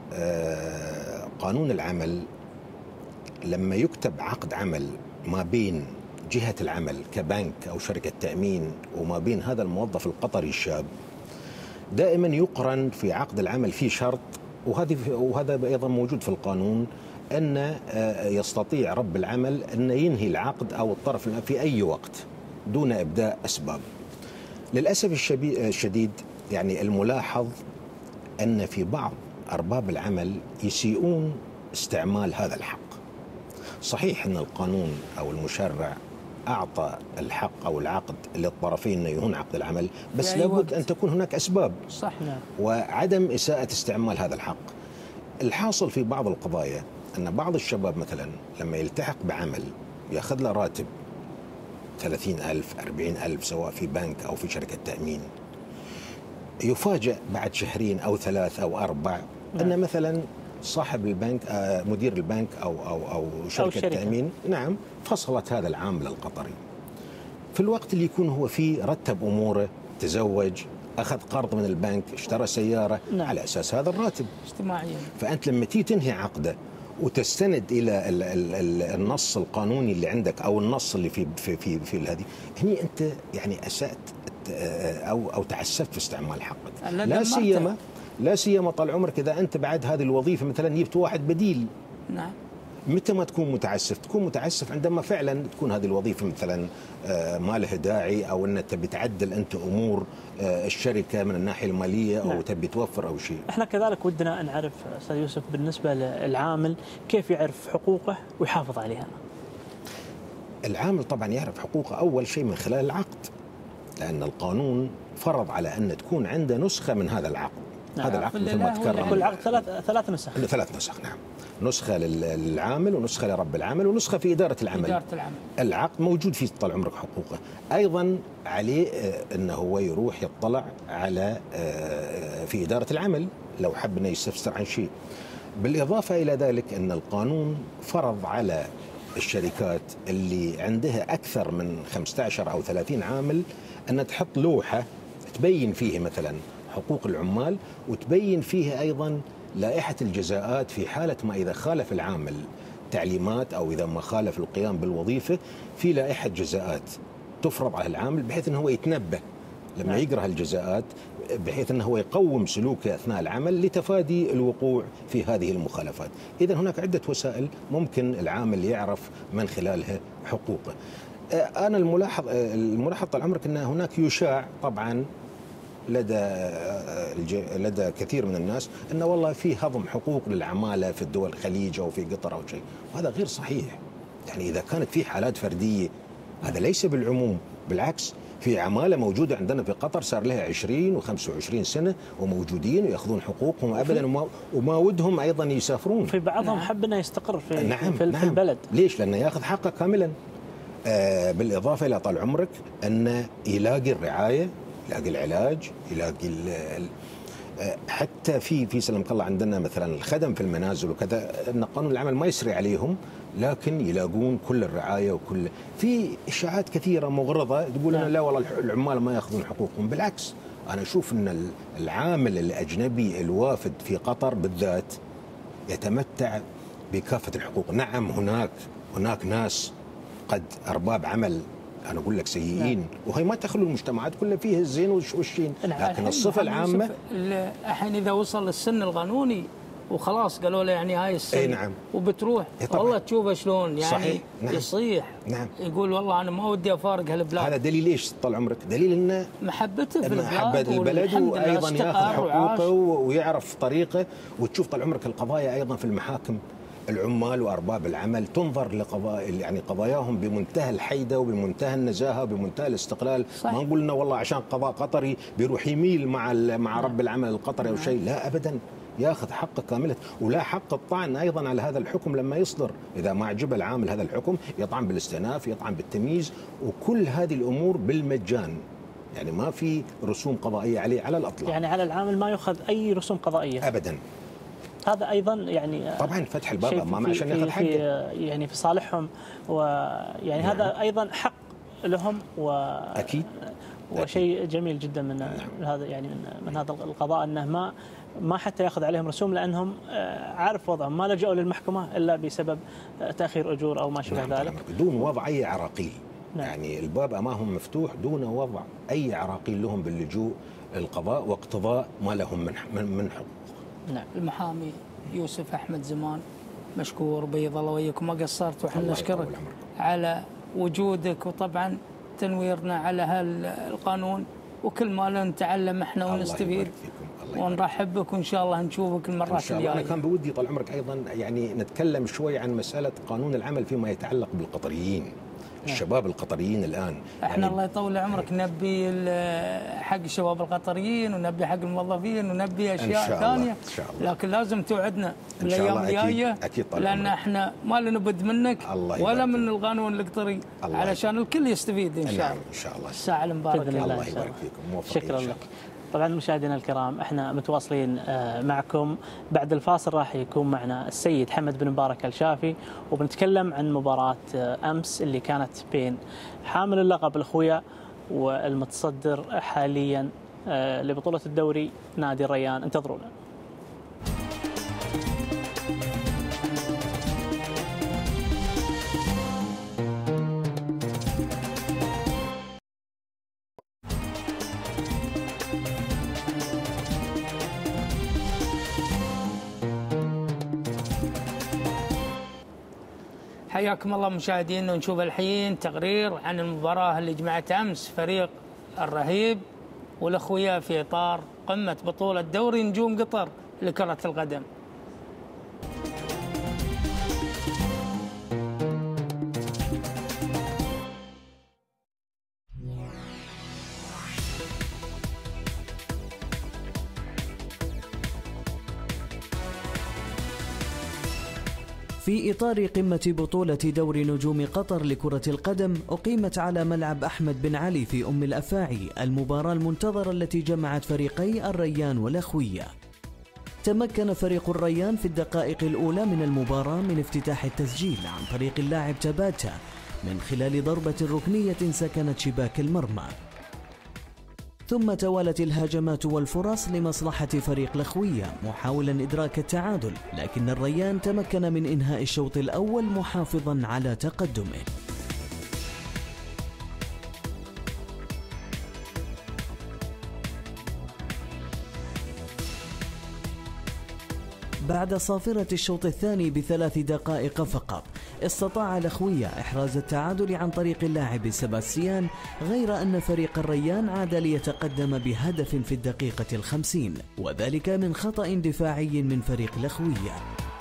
[SPEAKER 5] قانون العمل لما يكتب عقد عمل ما بين جهة العمل كبنك أو شركة تأمين وما بين هذا الموظف القطري الشاب، دائما يقرن في عقد العمل في شرط، وهذا أيضا موجود في القانون، أن يستطيع رب العمل أن ينهي العقد أو الطرف في أي وقت دون إبداء أسباب. للأسف الشديد يعني الملاحظ أن في بعض أرباب العمل يسيئون استعمال هذا الحق. صحيح أن القانون أو المشرع أعطى الحق أو العقد للطرفين أن ينهون عقد العمل، بس لابد أن تكون هناك أسباب.
[SPEAKER 1] صح.
[SPEAKER 5] وعدم إساءة استعمال هذا الحق. الحاصل في بعض القضايا أن بعض الشباب مثلا لما يلتحق بعمل يأخذ له راتب 30,000 40,000 سواء في بنك أو في شركة تأمين، يفاجأ بعد شهرين أو 3 أو 4 أن مثلا صاحب البنك مدير البنك أو شركة تأمين نعم فصلت هذا العامل القطري في الوقت اللي يكون هو فيه رتب أموره، تزوج، أخذ قرض من البنك، اشترى سيارة على أساس هذا الراتب
[SPEAKER 1] اجتماعيا.
[SPEAKER 5] فأنت لما تنهي عقده وتستند إلى النص القانوني اللي عندك أو النص اللي في هذه، هني أنت يعني أسأت أو تعسفت في استعمال حقك. لا سيما طال عمرك إذا أنت بعد هذه الوظيفة مثلا جبت واحد بديل.
[SPEAKER 1] نعم.
[SPEAKER 5] متى ما تكون متعسف؟ تكون متعسف عندما فعلا تكون هذه الوظيفة مثلا ما لها داعي، أو أن تبي تعدل أنت أمور الشركة من الناحية المالية أو تبي توفر أو شيء.
[SPEAKER 2] احنا كذلك ودنا نعرف أستاذ يوسف بالنسبة للعامل كيف يعرف حقوقه ويحافظ عليها.
[SPEAKER 5] العامل طبعا يعرف حقوقه أول شيء من خلال العقد، لأن القانون فرض على أن تكون عنده نسخة من هذا العقد. هذا العقد مثل ما تكرم.
[SPEAKER 2] كل عقد ثلاث نسخ.
[SPEAKER 5] 3 نسخ نعم. نسخة للعامل ونسخة لرب العمل ونسخة في إدارة العمل.
[SPEAKER 1] إدارة العمل.
[SPEAKER 5] العقد موجود فيه طال عمرك حقوقه. أيضا عليه أنه هو يروح يطلع على في إدارة العمل لو حب أنه يستفسر عن شيء. بالإضافة إلى ذلك أن القانون فرض على الشركات اللي عندها أكثر من 15 أو 30 عامل أن تحط لوحة تبين فيه مثلا حقوق العمال وتبين فيه أيضا لائحة الجزاءات في حالة ما إذا خالف العامل تعليمات أو إذا ما خالف القيام بالوظيفة، في لائحة جزاءات تفرض على العامل بحيث أنه هو يتنبه لما يقرأ الجزاءات بحيث أنه هو يقوم سلوكه أثناء العمل لتفادي الوقوع في هذه المخالفات. إذن هناك عدة وسائل ممكن العامل يعرف من خلالها حقوقه. أنا الملاحظ طال عمرك أن هناك يشاع طبعا لدى كثير من الناس أنه والله في هضم حقوق للعمالة في الدول الخليج أو في قطر أو شيء، وهذا غير صحيح. يعني إذا كانت في حالات فردية هذا ليس بالعموم، بالعكس في عمالة موجودة عندنا في قطر صار لها 20 و25 سنة وموجودين ويأخذون حقوقهم أبدا وما ودهم أيضا يسافرون.
[SPEAKER 2] في بعضهم حب أنه يستقر في,
[SPEAKER 5] نعم
[SPEAKER 2] في
[SPEAKER 5] نعم.
[SPEAKER 2] البلد.
[SPEAKER 5] ليش؟ لأنه يأخذ حقه كاملا. بالإضافة إلى طال عمرك أنه يلاقي الرعاية، يلاقي العلاج، يلاقي حتى في سلمك الله عندنا مثلا الخدم في المنازل وكذا، ان قانون العمل ما يسري عليهم لكن يلاقون كل الرعايه وكل. في اشاعات كثيره مغرضه تقول أنا لا والله العمال ما ياخذون حقوقهم. بالعكس انا اشوف ان العامل الاجنبي الوافد في قطر بالذات يتمتع بكافه الحقوق. نعم هناك ناس قد ارباب عمل أنا أقول لك سيئين وهي ما تخلو المجتمعات كلها فيها الزين والشين، لكن الصفة العامة
[SPEAKER 1] الحين إذا وصل السن القانوني وخلاص قالوا له يعني هاي السن
[SPEAKER 5] أي نعم
[SPEAKER 1] وبتروح والله تشوفه شلون يعني
[SPEAKER 5] صحيح. نعم.
[SPEAKER 1] يصيح
[SPEAKER 5] نعم.
[SPEAKER 1] يقول والله أنا ما ودي أفارق هالبلاد.
[SPEAKER 5] هذا دليل إيش طال عمرك؟ دليل إنه
[SPEAKER 1] محبته في البلاد،
[SPEAKER 5] محبة البلد وأيضا ياخذ حقوقه ويعرف طريقه. وتشوف طال عمرك القضايا أيضا في المحاكم العمال وأرباب العمل تنظر يعني قضاياهم بمنتهى الحيدة وبمنتهى النزاهة وبمنتهى الاستقلال.
[SPEAKER 1] صح.
[SPEAKER 5] ما نقول لنا والله عشان قضاء قطري بيروح يميل مع رب العمل القطري أو شيء، لا أبدا، ياخذ حقه كاملة. ولا حق الطعن أيضا على هذا الحكم لما يصدر، إذا ما عجب العامل هذا الحكم يطعن بالاستئناف، يطعن بالتمييز، وكل هذه الأمور بالمجان، يعني ما في رسوم قضائية عليه على الأطلاق.
[SPEAKER 2] يعني على العامل ما يؤخذ أي رسوم قضائية
[SPEAKER 5] أبدا.
[SPEAKER 2] هذا ايضا يعني
[SPEAKER 5] طبعا فتح الباب امامه عشان ياخذ حقه
[SPEAKER 2] يعني في صالحهم، ويعني نعم. هذا ايضا حق لهم
[SPEAKER 5] اكيد
[SPEAKER 2] وشيء جميل جدا من نعم. هذا يعني من هذا القضاء انه ما حتى ياخذ عليهم رسوم لانهم عارف وضعهم، ما لجأوا للمحكمه الا بسبب تاخير اجور او ما شابه
[SPEAKER 5] نعم.
[SPEAKER 2] ذلك
[SPEAKER 5] دون وضع اي عراقيل.
[SPEAKER 2] نعم.
[SPEAKER 5] يعني الباب امامهم مفتوح دون وضع اي عراقيل لهم باللجوء للقضاء واقتضاء ما لهم من حقوق.
[SPEAKER 1] نعم. المحامي يوسف أحمد زمان مشكور، بيض الله وياكم، ما قصرت، وحنا نشكرك على وجودك وطبعا تنويرنا على هالقانون، وكل ما نتعلم احنا ونستفيد ونرحب بك، وان شاء الله نشوفك المرات الجايه.
[SPEAKER 5] انا كان بودي طال عمرك ايضا يعني نتكلم شوي عن مساله قانون العمل فيما يتعلق بالقطريين. الشباب القطريين الآن
[SPEAKER 1] احنا يعني الله يطول عمرك نبي حق الشباب القطريين ونبي حق الموظفين ونبي اشياء ثانيه ان شاء الله، لكن لازم توعدنا بالايام الجايه لان احنا ما لنا بد منك ولا من القانون القطري علشان الكل يستفيد ان شاء الله.
[SPEAKER 5] نعم ان شاء الله.
[SPEAKER 1] الساعه المباركه
[SPEAKER 5] الله يبارك فيكم.
[SPEAKER 2] شكرا لك. طبعا مشاهدينا الكرام احنا متواصلين معكم. بعد الفاصل راح يكون معنا السيد حمد بن مبارك الشافي، وبنتكلم عن مباراة امس اللي كانت بين حامل اللقب الخويا والمتصدر حاليا لبطولة الدوري نادي الريان. انتظرونا.
[SPEAKER 1] حياكم الله مشاهدينا، ونشوف الحين تقرير عن المباراة اللي جمعت أمس فريق الرهيب والأخويا في إطار قمة بطولة دوري نجوم قطر لكرة القدم.
[SPEAKER 3] في إطار قمة بطولة دوري نجوم قطر لكرة القدم، أقيمت على ملعب أحمد بن علي في أم الأفاعي المباراة المنتظرة التي جمعت فريقي الريان والأخوية. تمكن فريق الريان في الدقائق الأولى من المباراة من افتتاح التسجيل عن طريق اللاعب تباتا من خلال ضربة ركنية سكنت شباك المرمى، ثم توالت الهجمات والفرص لمصلحة فريق الأخوية محاولا إدراك التعادل، لكن الريان تمكن من إنهاء الشوط الأول محافظا على تقدمه. بعد صافرة الشوط الثاني ب3 دقائق فقط، استطاع الأخوية إحراز التعادل عن طريق اللاعب سباستيان، غير أن فريق الريان عاد ليتقدم بهدف في الدقيقة 50، وذلك من خطأ دفاعي من فريق الأخوية.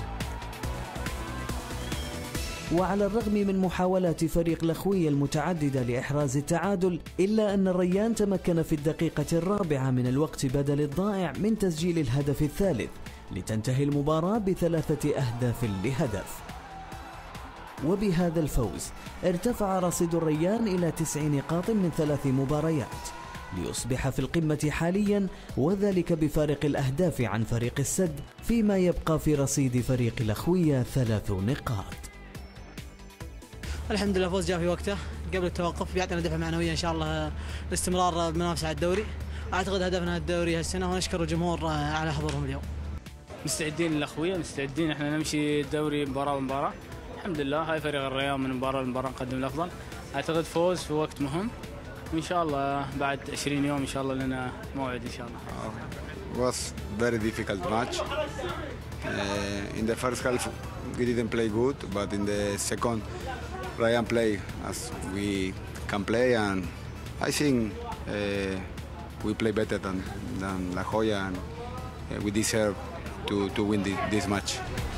[SPEAKER 3] وعلى الرغم من محاولات فريق الأخوية المتعددة لإحراز التعادل، إلا أن الريان تمكن في الدقيقة 4 من الوقت بدل الضائع من تسجيل الهدف الثالث، لتنتهي المباراة ب3 أهداف لهدف. وبهذا الفوز ارتفع رصيد الريان إلى 9 نقاط من 3 مباريات، ليصبح في القمة حاليا، وذلك بفارق الأهداف عن فريق السد، فيما يبقى في رصيد فريق الأخوية 3 نقاط.
[SPEAKER 6] الحمد لله فوز جاء في وقته قبل التوقف، بيعطينا دفعة معنوية إن شاء الله لاستمرار المنافسة على الدوري. أعتقد هدفنا الدوري هالسنة، ونشكر الجمهور على حضورهم اليوم.
[SPEAKER 7] مستعدين للأخوية، مستعدين، احنا نمشي الدوري مباراة بمباراة. الحمد لله هاي فريق الريان من مباراة لمباراة نقدم الأفضل. أعتقد فوز في وقت مهم، وإن شاء الله بعد 20 يوم إن شاء الله لنا موعد إن شاء الله.
[SPEAKER 8] Was very difficult match. In the first half we didn't play good, but in the second Ryan play as we can play, and I think we play better than La Joya, and we deserve to win this match.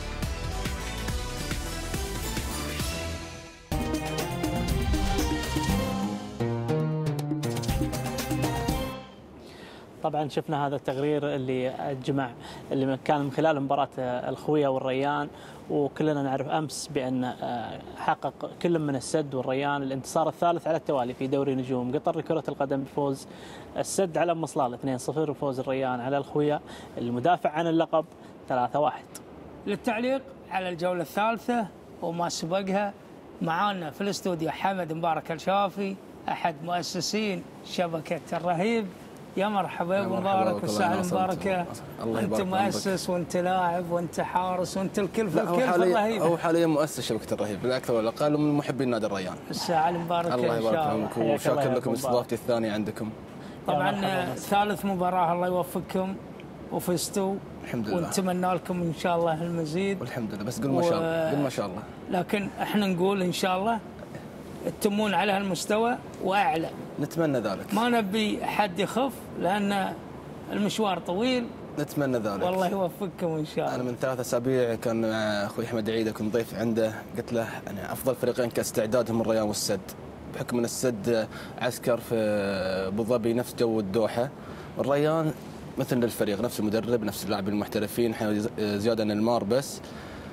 [SPEAKER 2] طبعا شفنا هذا التقرير اللي كان من خلال مباراة الأخوية والريان، وكلنا نعرف أمس بأن حقق كل من السد والريان الانتصار الثالث على التوالي في دوري نجوم قطر لكرة القدم بفوز السد على مصلال 2-0، وفوز الريان على الأخوية المدافع عن اللقب 3-1.
[SPEAKER 1] للتعليق على الجولة الثالثة وما سبقها، معانا في الاستوديو حمد مبارك الشافي، أحد مؤسسين شبكة الرهيب. يا مرحبا يا مبارك، والساعة المباركة. أنت مؤسس وأنت لاعب وأنت حارس وأنت الكل في الكل في الرهيب.
[SPEAKER 9] هو حاليا مؤسس شبكة الرهيب بالأكثر والأقل، ومن محبين نادي الريان.
[SPEAKER 1] الساعة المباركة.
[SPEAKER 9] الله يبارك فيكم، وشاكر لكم استضافتي الثانية عندكم.
[SPEAKER 1] طبعا ثالث مباراة، الله يوفقكم وفزتوا
[SPEAKER 9] الحمد لله،
[SPEAKER 1] ونتمنى لكم إن شاء الله المزيد.
[SPEAKER 9] والحمد لله، بس قل ما شاء الله، قل ما شاء الله.
[SPEAKER 1] لكن احنا نقول إن شاء الله تتمون على هالمستوى وأعلى.
[SPEAKER 9] نتمنى ذلك،
[SPEAKER 1] ما نبي حد يخف لأن المشوار طويل.
[SPEAKER 9] نتمنى ذلك،
[SPEAKER 1] والله يوفقكم إن شاء الله.
[SPEAKER 9] أنا من 3 أسابيع كان مع أخوي أحمد عيدة، كنت ضيف عنده، قلت له أنا أفضل فريقين كاستعدادهم الريان والسد، بحكم أن السد عسكر في أبو ظبي نفس جو الدوحة، والريان مثل الفريق نفس المدرب نفس اللاعبين المحترفين، زيادة نيمار بس.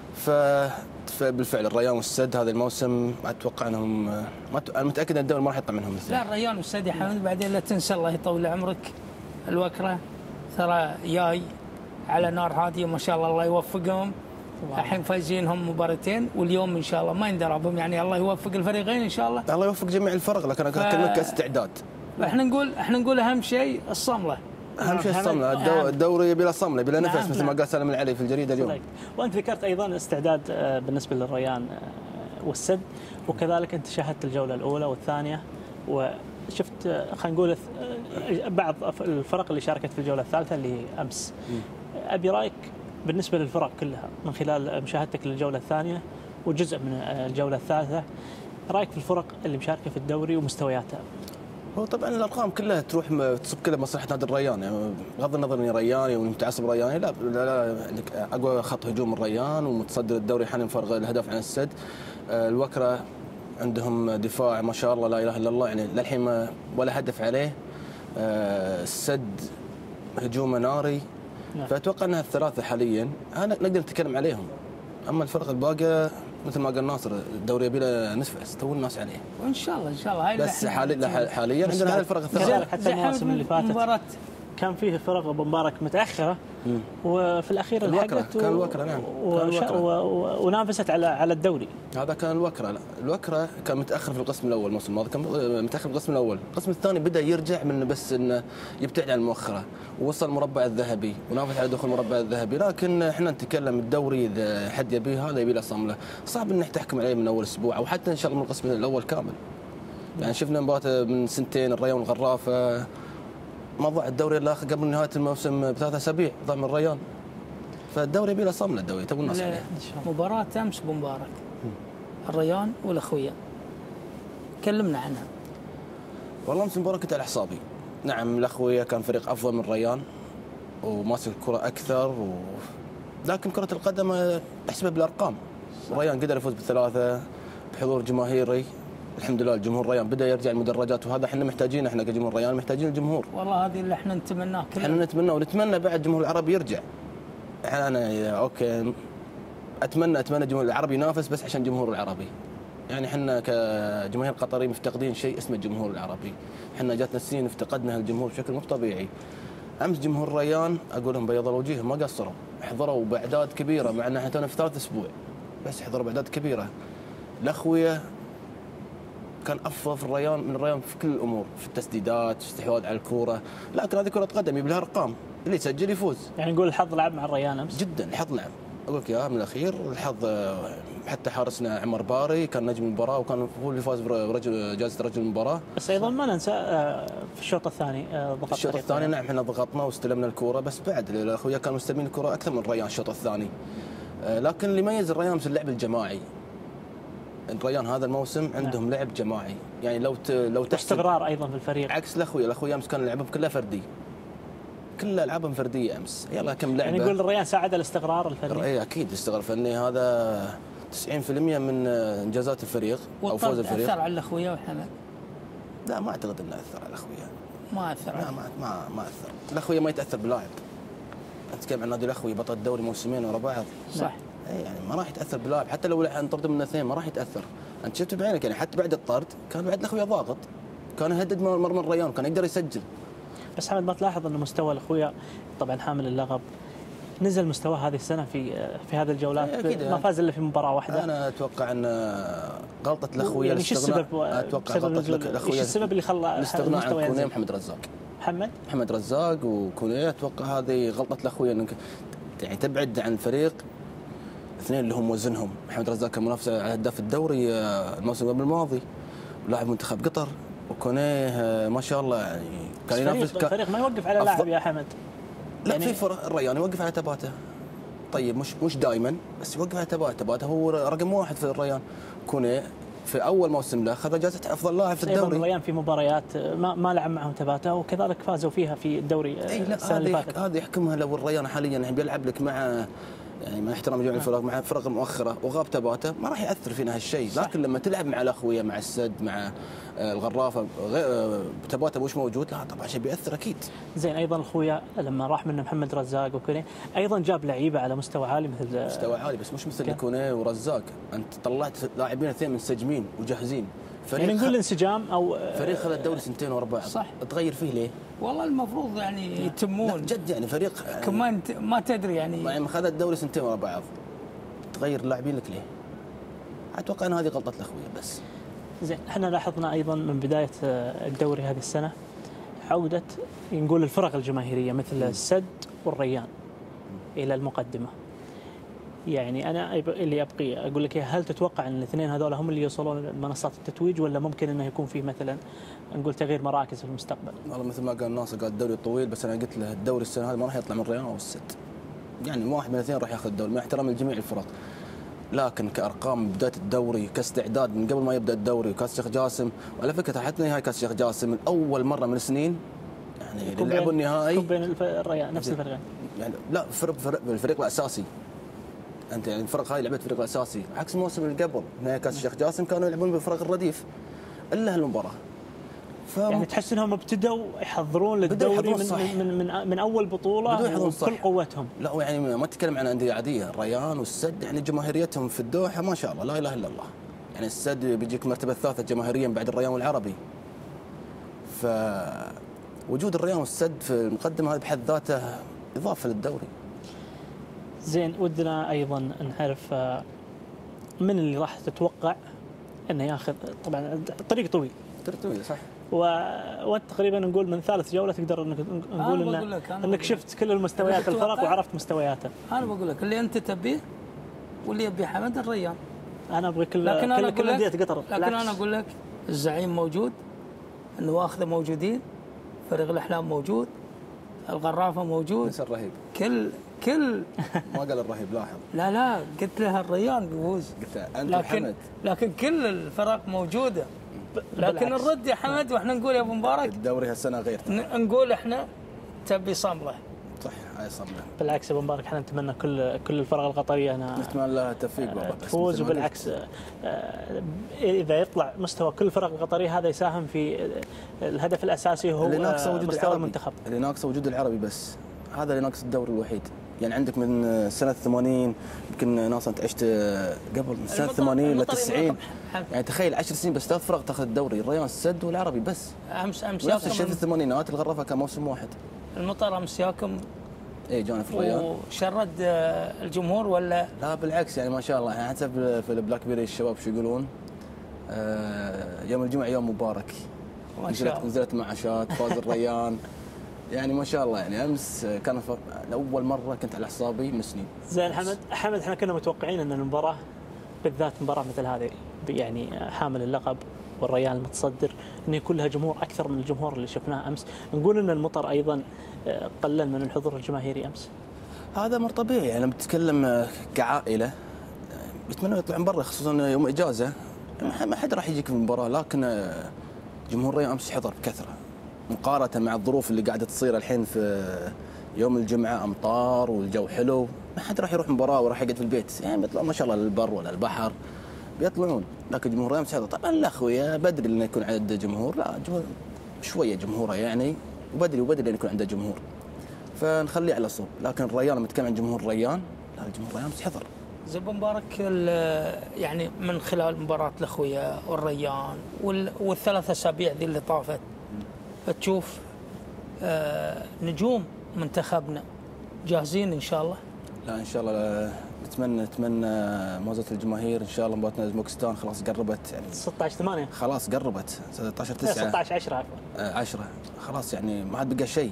[SPEAKER 9] فبالفعل الريان والسد هذا الموسم اتوقع انهم انا متاكد ان الدوري ما راح يطلع منهم الاثنين.
[SPEAKER 1] لا الريان والسد يا حمد، بعدين لا تنسى الله يطول عمرك الوكره، ترى جاي على نار هاديه ما شاء الله يوفقهم. الحين فايزينهم مباراتين، واليوم ان شاء الله ما يندرى بهم، يعني الله يوفق الفريقين ان شاء الله.
[SPEAKER 9] الله يوفق جميع الفرق، لكن انا اكلمك كاستعداد.
[SPEAKER 1] احنا نقول اهم شيء الصمله.
[SPEAKER 9] اهم شيء الصمله، الدوري بلا صمله بلا نفس، مثل ما قال سالم العلي في الجريده اليوم.
[SPEAKER 2] وانت ذكرت ايضا استعداد بالنسبه للريان والسد، وكذلك انت شاهدت الجوله الاولى والثانيه، وشفت خلينا نقول بعض الفرق اللي شاركت في الجوله الثالثه اللي امس. ابي رايك بالنسبه للفرق كلها من خلال مشاهدتك للجوله الثانيه وجزء من الجوله الثالثه، رايك في الفرق اللي مشاركه في الدوري ومستوياتها؟
[SPEAKER 9] هو طبعا الارقام كلها تروح تصب كلها مصلحه نادي الريان، يعني بغض النظر اني رياني ومتعصب رياني، لا اقوى خط هجوم الريان ومتصدر الدوري حاليا فرق الهدف عن السد. الوكره عندهم دفاع ما شاء الله لا اله الا الله، يعني للحين ولا هدف عليه. السد هجومه ناري. فاتوقع انها الثلاثه حاليا نقدر نتكلم عليهم. اما الفرق الباقيه مثل ما قال ناصر الدوري يبي له نفس تو الناس عليه.
[SPEAKER 1] وان شاء الله ان شاء الله هاي
[SPEAKER 9] بس حاليا عندنا هاي الفرق الثلاثه.
[SPEAKER 2] حتى المواسم اللي فاتت
[SPEAKER 1] مباراة
[SPEAKER 2] كان فيه فرق ابو مبارك متاخره وفي الاخير
[SPEAKER 9] الوكرة
[SPEAKER 2] لحقت
[SPEAKER 9] كان الوكرة نعم
[SPEAKER 2] ونافست على الدوري.
[SPEAKER 9] هذا كان الوكرة. لا الوكرة كان متاخر في القسم الاول الموسم الماضي، كان متاخر في القسم الاول، القسم الثاني بدا يرجع من بس انه يبتعد عن المؤخره ووصل المربع الذهبي ونافس على دخول المربع الذهبي. لكن احنا نتكلم الدوري اذا حد يبيه هذا يبي له صمله، صعب انك تحكم عليه من اول اسبوع او حتى ان شاء الله من القسم الاول كامل. يعني شفنا مباراه من سنتين الريان والغرافه ما ضاع الدوري الا قبل نهايه الموسم ب3 اسابيع ضاع من الريان. فالدوري يبي له صمله الدوري تو الناس عليه.
[SPEAKER 1] مباراة امس ابو مبارك الريان والاخويه كلمنا عنها.
[SPEAKER 9] والله امس المباراه كنت على حسابي. نعم الاخويه كان فريق افضل من الريان وماسك الكره اكثر لكن كره القدم احسبها بالارقام. الريان قدر يفوز ب3 بحضور جماهيري. الحمد لله الجمهور الريان بدا يرجع المدرجات وهذا احنا محتاجينه، احنا كجمهور الريان محتاجين الجمهور.
[SPEAKER 1] والله هذه اللي احنا نتمناه كلنا.
[SPEAKER 9] احنا نتمناه ونتمنى بعد الجمهور العربي يرجع. انا اوكي اتمنى الجمهور العربي ينافس بس عشان الجمهور العربي. يعني احنا كجماهير قطري مفتقدين شيء اسمه الجمهور العربي. احنا جاتنا سنين افتقدنا هالجمهور بشكل مو طبيعي. امس جمهور الريان اقول لهم بيض وجيههم ما قصروا، حضروا باعداد كبيره مع ان احنا تونا في 3 اسبوع بس حضروا باعداد كبيره. الاخويه كان افضل في الريان من الريان في كل الامور، في التسديدات، في الاستحواذ على الكوره، لكن هذه كره قدم يبي لها ارقام، اللي يسجل يفوز.
[SPEAKER 2] يعني نقول الحظ لعب مع الريان امس؟
[SPEAKER 9] جدا الحظ لعب، اقول لك اياها من الاخير الحظ. حتى حارسنا عمر باري كان نجم المباراه وكان هو اللي فاز جائزه رجل المباراه.
[SPEAKER 2] بس ايضا ما ننسى في الشوط الثاني ضغط
[SPEAKER 9] الشوط الثاني نعم احنا ضغطنا واستلمنا الكوره بس بعد الاخويا كانوا مستلمين الكوره اكثر من الريان الشوط الثاني. لكن اللي يميز الريان مثل اللعب الجماعي. الريان هذا الموسم عندهم لعب جماعي، يعني لو
[SPEAKER 2] استقرار ايضا في الفريق
[SPEAKER 9] عكس الاخويا امس كان لعبهم كلها فردي. كلها العابهم فرديه امس. يلا كم لعبه.
[SPEAKER 2] يعني نقول الريان ساعد الاستقرار الفني.
[SPEAKER 9] اي اكيد الاستقرار الفني هذا 90% من انجازات الفريق او فوز الفريق.
[SPEAKER 1] اثر على الاخويا وحمد؟
[SPEAKER 9] لا ما اعتقد انه اثر على الاخويا.
[SPEAKER 1] ما اثر.
[SPEAKER 9] لا ما اثر. الاخويا ما يتاثر بلاعب. تتكلم عن نادي الاخوي بطل الدوري موسمين ورا بعض.
[SPEAKER 1] صح.
[SPEAKER 9] يعني ما راح يتاثر بلاعب حتى لو انطرد من 2 ما راح يتاثر. انت شفت بعينك يعني حتى بعد الطرد كان بعد الاخويا ضاغط، كان يهدد مرمى الريان، كان يقدر يسجل.
[SPEAKER 2] بس حمد ما تلاحظ انه مستوى الاخويا طبعا حامل اللقب نزل مستواه هذه السنه في هذه الجولات ما فاز الا في مباراه واحده.
[SPEAKER 9] انا اتوقع ان غلطه الاخويا
[SPEAKER 2] يعني
[SPEAKER 9] اتوقع غلطه الاخويا.
[SPEAKER 2] ايش السبب اللي خلى
[SPEAKER 9] الاستغناء عن كونيه محمد رزاق؟ محمد رزاق وكونيه. اتوقع هذه غلطه الاخويا انك يعني تبعد عن الفريق اثنين اللي هم وزنهم. محمد رزاق كان منافس على هداف الدوري الموسم قبل الماضي ولاعب منتخب قطر، وكونيه ما شاء الله يعني كان ينافس.
[SPEAKER 2] الفريق ما يوقف على لاعب يا حمد.
[SPEAKER 9] لا يعني في فرق الريان يوقف على تباته. طيب مش دائما بس يوقف على تباته هو رقم 1 في الريان. كونيه في اول موسم له اخذ جائزه افضل لاعب في الدوري.
[SPEAKER 2] الريان في مباريات ما لعب معهم تباته وكذلك فازوا فيها في الدوري السنه اللي فاتت.
[SPEAKER 9] هذه يحكمها لو الريان حاليا بيلعب لك مع يعني مع احترام جميع الفرق مع الفرق المؤخره وغاب تباته ما راح ياثر فينا هالشيء. لكن لما تلعب مع الاخويه مع السد مع الغرافه تباته مش موجود لا طبعا شيء بياثر اكيد.
[SPEAKER 2] زين ايضا الاخويا لما راح منه محمد رزاق وكونيه ايضا جاب لعيبه على مستوى عالي مثل
[SPEAKER 9] مستوى عالي بس مش مثل كونيه ورزاق. انت طلعت لاعبين 2 منسجمين وجاهزين.
[SPEAKER 2] يعني نقول انسجام او
[SPEAKER 9] فريق خذ الدوري 2 ورا بعض.
[SPEAKER 1] صح.
[SPEAKER 9] تغير فيه ليه؟
[SPEAKER 1] والله المفروض يعني يتمون
[SPEAKER 9] جد يعني فريق
[SPEAKER 1] كمان ما تدري يعني
[SPEAKER 9] ما خذ الدوري 2 ورا بعض تغير اللاعبين لك ليه؟ اتوقع ان هذه غلطه الاخويه بس.
[SPEAKER 2] زين احنا لاحظنا ايضا من بدايه الدوري هذه السنه عوده نقول الفرق الجماهيريه مثل السد والريان الى المقدمه. يعني انا اللي ابقي اقول لك هل تتوقع ان الاثنين هذول هم اللي يوصلون لمنصات التتويج ولا ممكن انه يكون في مثلا نقول تغيير مراكز في المستقبل؟
[SPEAKER 9] والله مثل ما قال ناصر قال الدوري طويل بس انا قلت له الدوري السنه هذه ما راح يطلع من الريان او السد. يعني واحد من الاثنين راح ياخذ الدوري مع احترام لجميع الفرق. لكن كارقام بدايه الدوري كاستعداد من قبل ما يبدا الدوري وكاس الشيخ جاسم وعلى فكره حتى نهائي كاس الشيخ جاسم الاول مره من سنين يعني اللي لعبوا النهائي
[SPEAKER 2] بين الريان نفس الفريقين.
[SPEAKER 9] يعني لا الفريق الاساسي. انت يعني الفرق هاي لعبت فريق اساسي عكس الموسم اللي قبل نهائي كاس الشيخ جاسم كانوا يلعبون بفرق الرديف الا هالمباراه.
[SPEAKER 2] يعني تحس انهم ابتدوا يحضرون للدوري من اول بطوله بكل قوتهم.
[SPEAKER 9] لا يعني ما تتكلم عن انديه عاديه، الريان والسد يعني جماهيريتهم في الدوحه ما شاء الله لا اله الا الله. يعني السد بيجيك المرتبه الثالثه جماهيريا بعد الريان والعربي. فوجود الريان والسد في المقدمه هذه بحد ذاته اضافه للدوري.
[SPEAKER 2] زين، ودنا ايضا نعرف من اللي راح تتوقع انه ياخذ. طبعا الطريق طويل
[SPEAKER 9] صح،
[SPEAKER 2] وانت تقريبا نقول من ثالث جوله تقدر نقول انك شفت كل المستويات الفرق وعرفت مستوياتها.
[SPEAKER 1] انا بقول لك اللي انت تبيه واللي يبي حمد الريان.
[SPEAKER 2] انا ابغى كل انديه قطر.
[SPEAKER 1] لكن انا اقول لك الزعيم موجود، النواخذه موجودين، فريق الاحلام موجود، الغرافه موجود،
[SPEAKER 9] نسى الرهيب.
[SPEAKER 1] كل
[SPEAKER 9] ما قال الرهيب، لاحظ.
[SPEAKER 1] لا قلت له الريان بيفوز،
[SPEAKER 9] قلت انت حمد.
[SPEAKER 1] لكن كل الفرق موجوده. لكن الرد يا حمد، واحنا نقول يا ابو مبارك
[SPEAKER 9] الدوري هالسنه غير،
[SPEAKER 1] نقول احنا تبي صمله.
[SPEAKER 9] صح، هاي صمله.
[SPEAKER 2] بالعكس يا ابو مبارك، احنا نتمنى كل الفرق القطريه
[SPEAKER 9] نتمنى لها التوفيق والله
[SPEAKER 2] تفوز. وبالعكس اذا يطلع مستوى كل الفرق القطريه هذا يساهم في الهدف الاساسي هو
[SPEAKER 9] اللي ناقصه وجود
[SPEAKER 2] مستوى المنتخب.
[SPEAKER 9] اللي ناقصه وجود العربي بس، هذا اللي ناقص الدوري الوحيد. يعني عندك من سنه 80 يمكن ناس انت عشت قبل من سنه 80 ل 90، يعني تخيل 10 سنين بس 3 فرق تاخذ الدوري، الريان السد والعربي بس.
[SPEAKER 1] امس
[SPEAKER 9] نفس الشيء في الثمانينات، الغرافه كان موسم واحد.
[SPEAKER 1] المطر امس ياكم
[SPEAKER 9] جانا في الريان
[SPEAKER 1] وشرد الجمهور ولا
[SPEAKER 9] لا؟ بالعكس يعني ما شاء الله. يعني حسب في البلاك بيري الشباب شو يقولون، يوم الجمعه يوم مبارك، نزلت معاشات، فاز الريان. يعني ما شاء الله. يعني امس كان اول مره كنت على حسابي من سنين.
[SPEAKER 2] زين حمد احنا كنا متوقعين ان المباراه بالذات مباراه مثل هذه يعني حامل اللقب والريان المتصدر انه يكون لها جمهور اكثر من الجمهور اللي شفناه امس. نقول ان المطر ايضا قلل من الحضور الجماهيري امس.
[SPEAKER 9] هذا امر طبيعي. يعني بتتكلم كعائله يتمنوا يطلعون برا، خصوصا يوم اجازه ما حد راح يجيك في المباراه. لكن جمهور الريان امس حضر بكثره مقارنه مع الظروف اللي قاعده تصير الحين في يوم الجمعه، امطار والجو حلو، ما حد راح يروح مباراه وراح يقعد في البيت. يعني بيطلعون ما شاء الله للبر ولا البحر بيطلعون. لكن جمهور الريان حضر. طبعا الاخويا بدري انه يكون عنده جمهور، لا شويه جمهوره يعني، وبدري انه يكون عنده جمهور، فنخليه على صوب. لكن الريان لما نتكلم عن جمهور الريان، لا جمهور الريان بس حضر.
[SPEAKER 1] زين مبارك، يعني من خلال مباراه الاخويا والريان والثلاث اسابيع ذي اللي طافت، تشوف نجوم منتخبنا جاهزين ان شاء الله؟
[SPEAKER 9] لا ان شاء الله نتمنى موازنه الجماهير ان شاء الله. مباراتنا اوزبكستان خلاص قربت، يعني
[SPEAKER 2] 16/8
[SPEAKER 9] خلاص قربت، 16/9
[SPEAKER 2] 16/10
[SPEAKER 9] 10 خلاص، يعني ما عاد بقى شيء.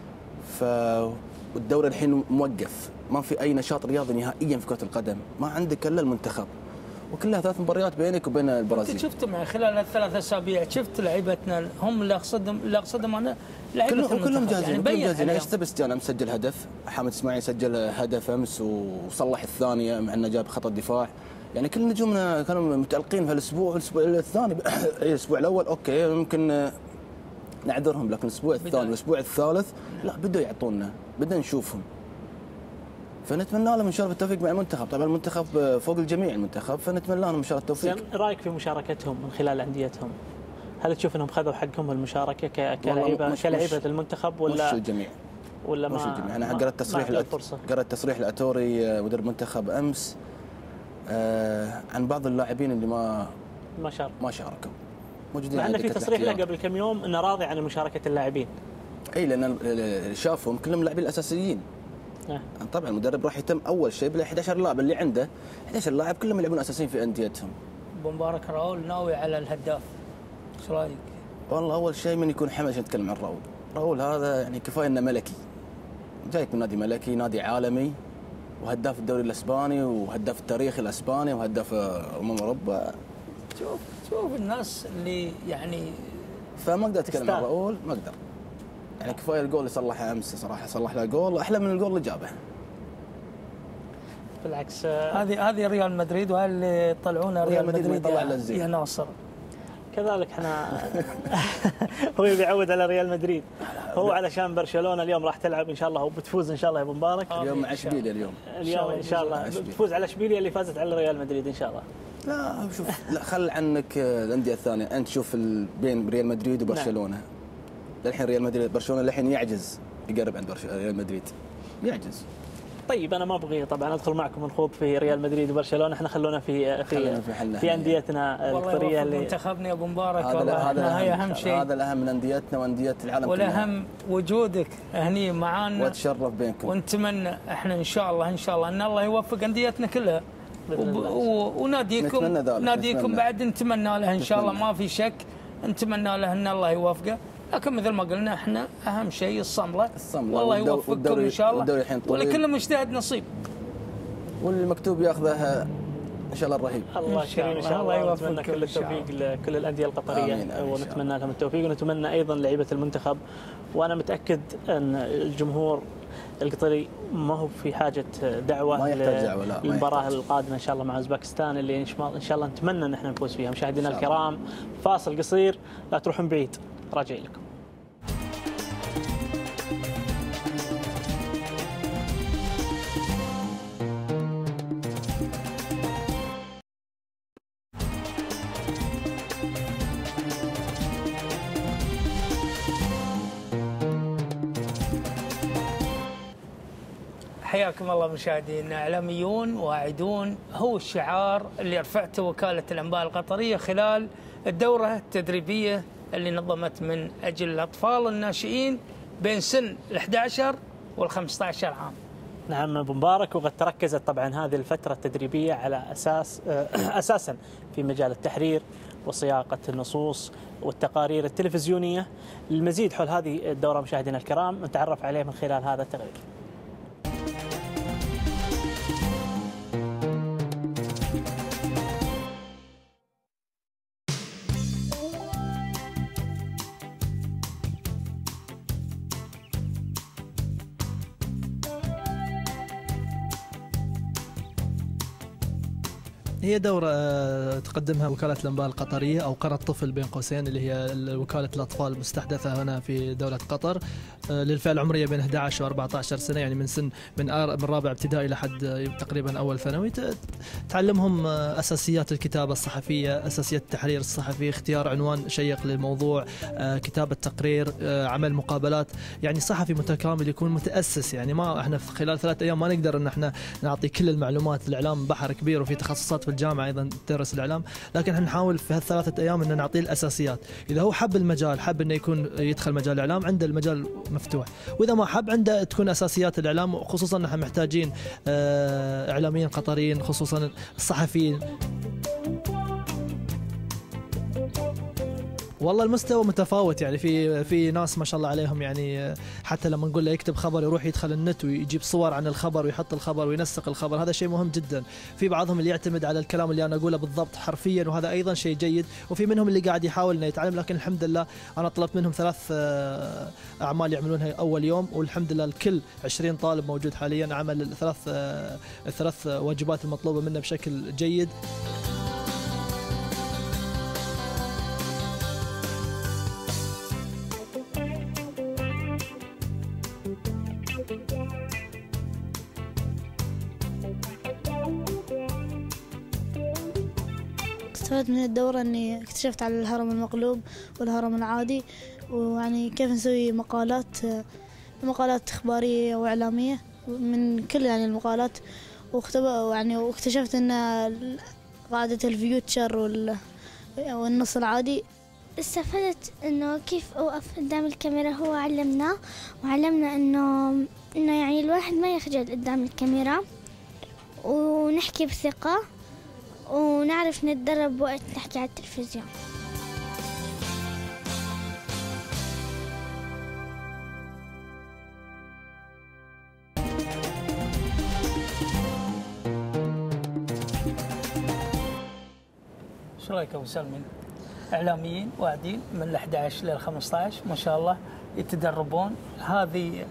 [SPEAKER 9] والدوري الحين موقف، ما في اي نشاط رياضي نهائيا في كرة القدم، ما عندك الا المنتخب، وكلها 3 مباريات بينك وبين البرازيل.
[SPEAKER 1] انت شفت مع خلال ال3 اسابيع شفت لعيبتنا هم اللي اقصدهم انا لعيبه
[SPEAKER 9] كلهم جاهزين،
[SPEAKER 1] يعني
[SPEAKER 9] كلهم جاهزين. يعني سبستيان مسجل هدف، حامد اسماعيل سجل هدف امس وصلح الثانيه مع انه جاب خط الدفاع. يعني كل نجومنا كانوا متألقين في الاسبوع الثاني. الاسبوع الاول اوكي ممكن نعذرهم، لكن الاسبوع الثاني والاسبوع الثالث لا بدوا يعطونا، بدنا نشوفهم. فنتمنى لهم ان شاء الله التوفيق مع المنتخب. طبعا المنتخب فوق الجميع المنتخب، فنتمنى لهم ان شاء الله التوفيق.
[SPEAKER 2] رايك في مشاركتهم من خلال انديتهم؟ هل تشوف انهم خذوا حقهم بالمشاركه كلاعيبه المنتخب ولا
[SPEAKER 9] مش الجميع؟
[SPEAKER 2] ولا
[SPEAKER 9] مش الجميع. انا قرأت تصريح الاتوري مدرب المنتخب امس عن بعض اللاعبين اللي ما شاركوا موجودين.
[SPEAKER 2] مع انه في تصريح له قبل كم يوم انه راضي عن مشاركه اللاعبين.
[SPEAKER 9] اي لان شافهم كلهم لاعبين الاساسيين. طبعا المدرب راح يتم اول شيء بال 11 لاعب اللي عنده، 11 لاعب كلهم يلعبون اساسيين في انديتهم.
[SPEAKER 1] ابو مبارك، راؤول ناوي على الهداف، ايش رايك؟
[SPEAKER 9] والله اول شيء من يكون حمد عشان نتكلم عن راؤول هذا يعني كفايه انه ملكي، جايك من نادي ملكي، نادي عالمي، وهداف الدوري الاسباني وهداف التاريخ الاسباني وهداف اوروبا.
[SPEAKER 1] شوف الناس اللي يعني،
[SPEAKER 9] فما اقدر اتكلم عن راؤول، ما اقدر. يعني كفايه الجول اللي صلحه امس، صراحه صلح له جول احلى من الجول اللي جابه.
[SPEAKER 2] بالعكس
[SPEAKER 1] هذه ريال مدريد، وهذا اللي طلعونا ريال مدريد يا ناصر.
[SPEAKER 2] كذلك احنا هو بيعود على ريال مدريد، هو علشان برشلونه اليوم راح تلعب ان شاء الله وبتفوز ان شاء الله يا ابو مبارك.
[SPEAKER 9] اليوم مع اشبيليا، اليوم
[SPEAKER 2] ان شاء الله بتفوز على اشبيليا اللي فازت على ريال مدريد ان شاء الله.
[SPEAKER 9] لا شوف، لا خل عنك الانديه الثانيه، انت شوف بين ريال مدريد وبرشلونه. للحين ريال مدريد برشلونه للحين يعجز يقرب عند ريال مدريد، يعجز.
[SPEAKER 2] طيب انا ما ابغي طبعا ادخل معكم نخوض في ريال مدريد وبرشلونه، احنا خلونا في انديتنا القطريه
[SPEAKER 1] اللي منتخبنا يا ابو مبارك. والله هي اهم شيء،
[SPEAKER 9] هذا الاهم من انديتنا وانديه العالم كلها،
[SPEAKER 1] والاهم وجودك هني معانا
[SPEAKER 9] واتشرف بينكم.
[SPEAKER 1] ونتمنى احنا ان شاء الله ان الله يوفق انديتنا كلها وناديكم بعد نتمنى له ان شاء الله، ما في شك نتمنى له ان الله يوفقه. لكن مثل ما قلنا احنا اهم شيء الصمله والله يوفقكم ان شاء الله، ولكل مجتهد نصيب،
[SPEAKER 9] والمكتوب ياخذه ان شاء الله الرهيب.
[SPEAKER 2] الله كريم ان شاء الله. ونتمنى كل التوفيق لكل الانديه القطريه، ونتمنى لهم التوفيق، ونتمنى ايضا لعيبه المنتخب. وانا متاكد ان الجمهور القطري ما هو في حاجه دعوه للمباراه القادمه ان شاء الله مع اوزبكستان، اللي ان شاء الله نتمنى ان احنا نفوز فيها. مشاهدينا الكرام، فاصل قصير، لا تروحون بعيد، راجع لكم.
[SPEAKER 1] حياكم الله مشاهدينا. اعلاميون واعدون هو الشعار اللي رفعته وكالة الأنباء القطرية خلال الدورة التدريبية اللي نظمت من أجل الأطفال الناشئين بين سن ال11 وال15 عام.
[SPEAKER 2] نعم ابو مبارك، وقد تركزت طبعا هذه الفترة التدريبية على أساسا في مجال التحرير وصياغة النصوص والتقارير التلفزيونية. للمزيد حول هذه الدورة مشاهدينا الكرام نتعرف عليه من خلال هذا التقرير.
[SPEAKER 10] هي دورة تقدمها وكالة الأنباء القطرية أو قرى الطفل بين قوسين، اللي هي وكالة الأطفال المستحدثة هنا في دولة قطر، للفئة العمرية بين 11 و 14 سنة، يعني من رابع ابتدائي لحد تقريبا أول ثانوي. تعلمهم أساسيات الكتابة الصحفية، أساسيات التحرير الصحفي، اختيار عنوان شيق للموضوع، كتابة تقرير، عمل مقابلات، يعني صحفي متكامل يكون متأسس. يعني ما احنا في خلال 3 أيام ما نقدر ان احنا نعطي كل المعلومات. الإعلام بحر كبير وفي تخصصات في الجامعة أيضا تدرس الإعلام، لكن احنا نحاول في هال3 أيام ان نعطيه الأساسيات. إذا هو حب المجال، حب انه يدخل مجال الإعلام، عنده المجال مفتوح، وإذا ما حب عنده تكون أساسيات الإعلام، خصوصا نحن محتاجين إعلاميين قطريين، خصوصا الصحفيين. والله المستوى متفاوت، يعني في ناس ما شاء الله عليهم، يعني حتى لما نقول له يكتب خبر يروح يدخل النت ويجيب صور عن الخبر ويحط الخبر وينسق الخبر، هذا شيء مهم جدا. في بعضهم اللي يعتمد على الكلام اللي انا اقوله بالضبط حرفيا، وهذا ايضا شيء جيد. وفي منهم اللي قاعد يحاول انه يتعلم، لكن الحمد لله انا طلبت منهم 3 اعمال يعملونها اول يوم، والحمد لله الكل 20 طالب موجود حاليا عمل الثلاث واجبات المطلوبه منه بشكل جيد.
[SPEAKER 11] استفدت من الدورة إني اكتشفت على الهرم المقلوب والهرم العادي، ويعني كيف نسوي مقالات إخبارية وإعلامية من كل يعني المقالات، واكتشفت إن قاعدة الفيوتشر والنص العادي.
[SPEAKER 12] استفدت إنه كيف أوقف قدام الكاميرا، هو وعلمنا إنه يعني الواحد ما يخجل قدام الكاميرا، ونحكي بثقة، ونعرف نتدرب وقت نحكي على التلفزيون.
[SPEAKER 1] شو رايك ابو سلمين؟ اعلاميين واعدين من ال11 لل15 ما شاء الله يتدربون هذه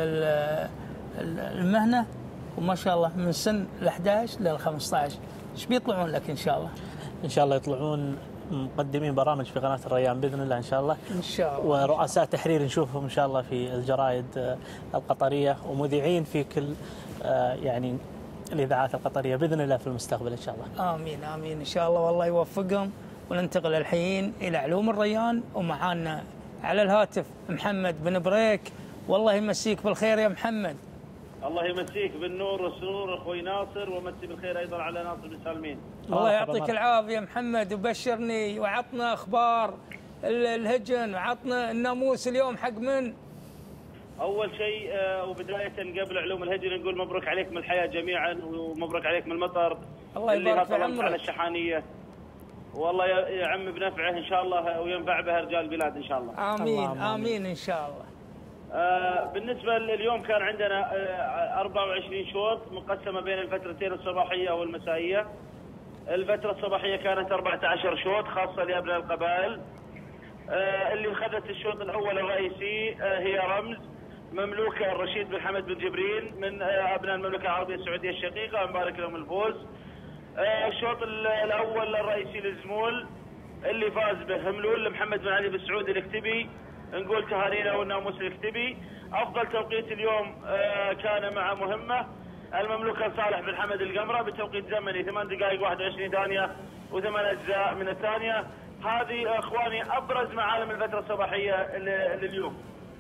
[SPEAKER 1] المهنه، وما شاء الله من سن ال11 لل15 ايش بيطلعون لك ان شاء الله؟
[SPEAKER 2] ان شاء الله يطلعون مقدمين برامج في قناة الريان باذن الله ان شاء الله.
[SPEAKER 1] ان شاء الله.
[SPEAKER 2] ورؤساء تحرير نشوفهم ان شاء الله في الجرائد القطرية، ومذيعين في كل يعني الاذاعات القطريه باذن الله في المستقبل ان شاء الله.
[SPEAKER 1] امين امين ان شاء الله، والله يوفقهم. وننتقل الحين الى علوم الريان، ومعانا على الهاتف محمد بن بريك. والله يمسيك بالخير يا محمد.
[SPEAKER 13] الله يمسيك بالنور والسرور اخوي ناصر، ومسي بالخير ايضا على ناصر بن سالمين.
[SPEAKER 1] الله يعطيك العافيه محمد، وبشرني وعطنا اخبار الهجن، وعطنا الناموس اليوم حق من؟
[SPEAKER 13] اول شيء وبدايه قبل علوم الهجن نقول مبروك عليكم الحياه جميعا، ومبروك عليكم المطر
[SPEAKER 1] الله يبارك في عمرك
[SPEAKER 13] على الشحانيه، والله يعم بنفعه ان شاء الله وينفع به رجال البلاد ان شاء الله.
[SPEAKER 1] امين امين ان شاء الله.
[SPEAKER 13] بالنسبه لليوم كان عندنا 24 شوط مقسمه بين الفترتين الصباحيه والمسائيه. الفتره الصباحيه كانت 14 شوط خاصه لابناء القبائل. اللي اخذت الشوط الاول الرئيسي هي رمز مملوكه الرشيد بن حمد بن جبرين من ابناء المملكه العربيه السعوديه الشقيقه، نبارك لهم الفوز. الشوط الاول الرئيسي للزمول اللي فاز به هملول محمد بن علي بن سعود الاكتبي، نقول تهانينا والناموس الاكتبي. افضل توقيت اليوم كان مع مهمه المملوكه صالح بن حمد القمره بتوقيت زمني 8 دقائق 21 ثانيه و8 اجزاء من الثانيه. هذه اخواني ابرز معالم الفتره الصباحيه لليوم.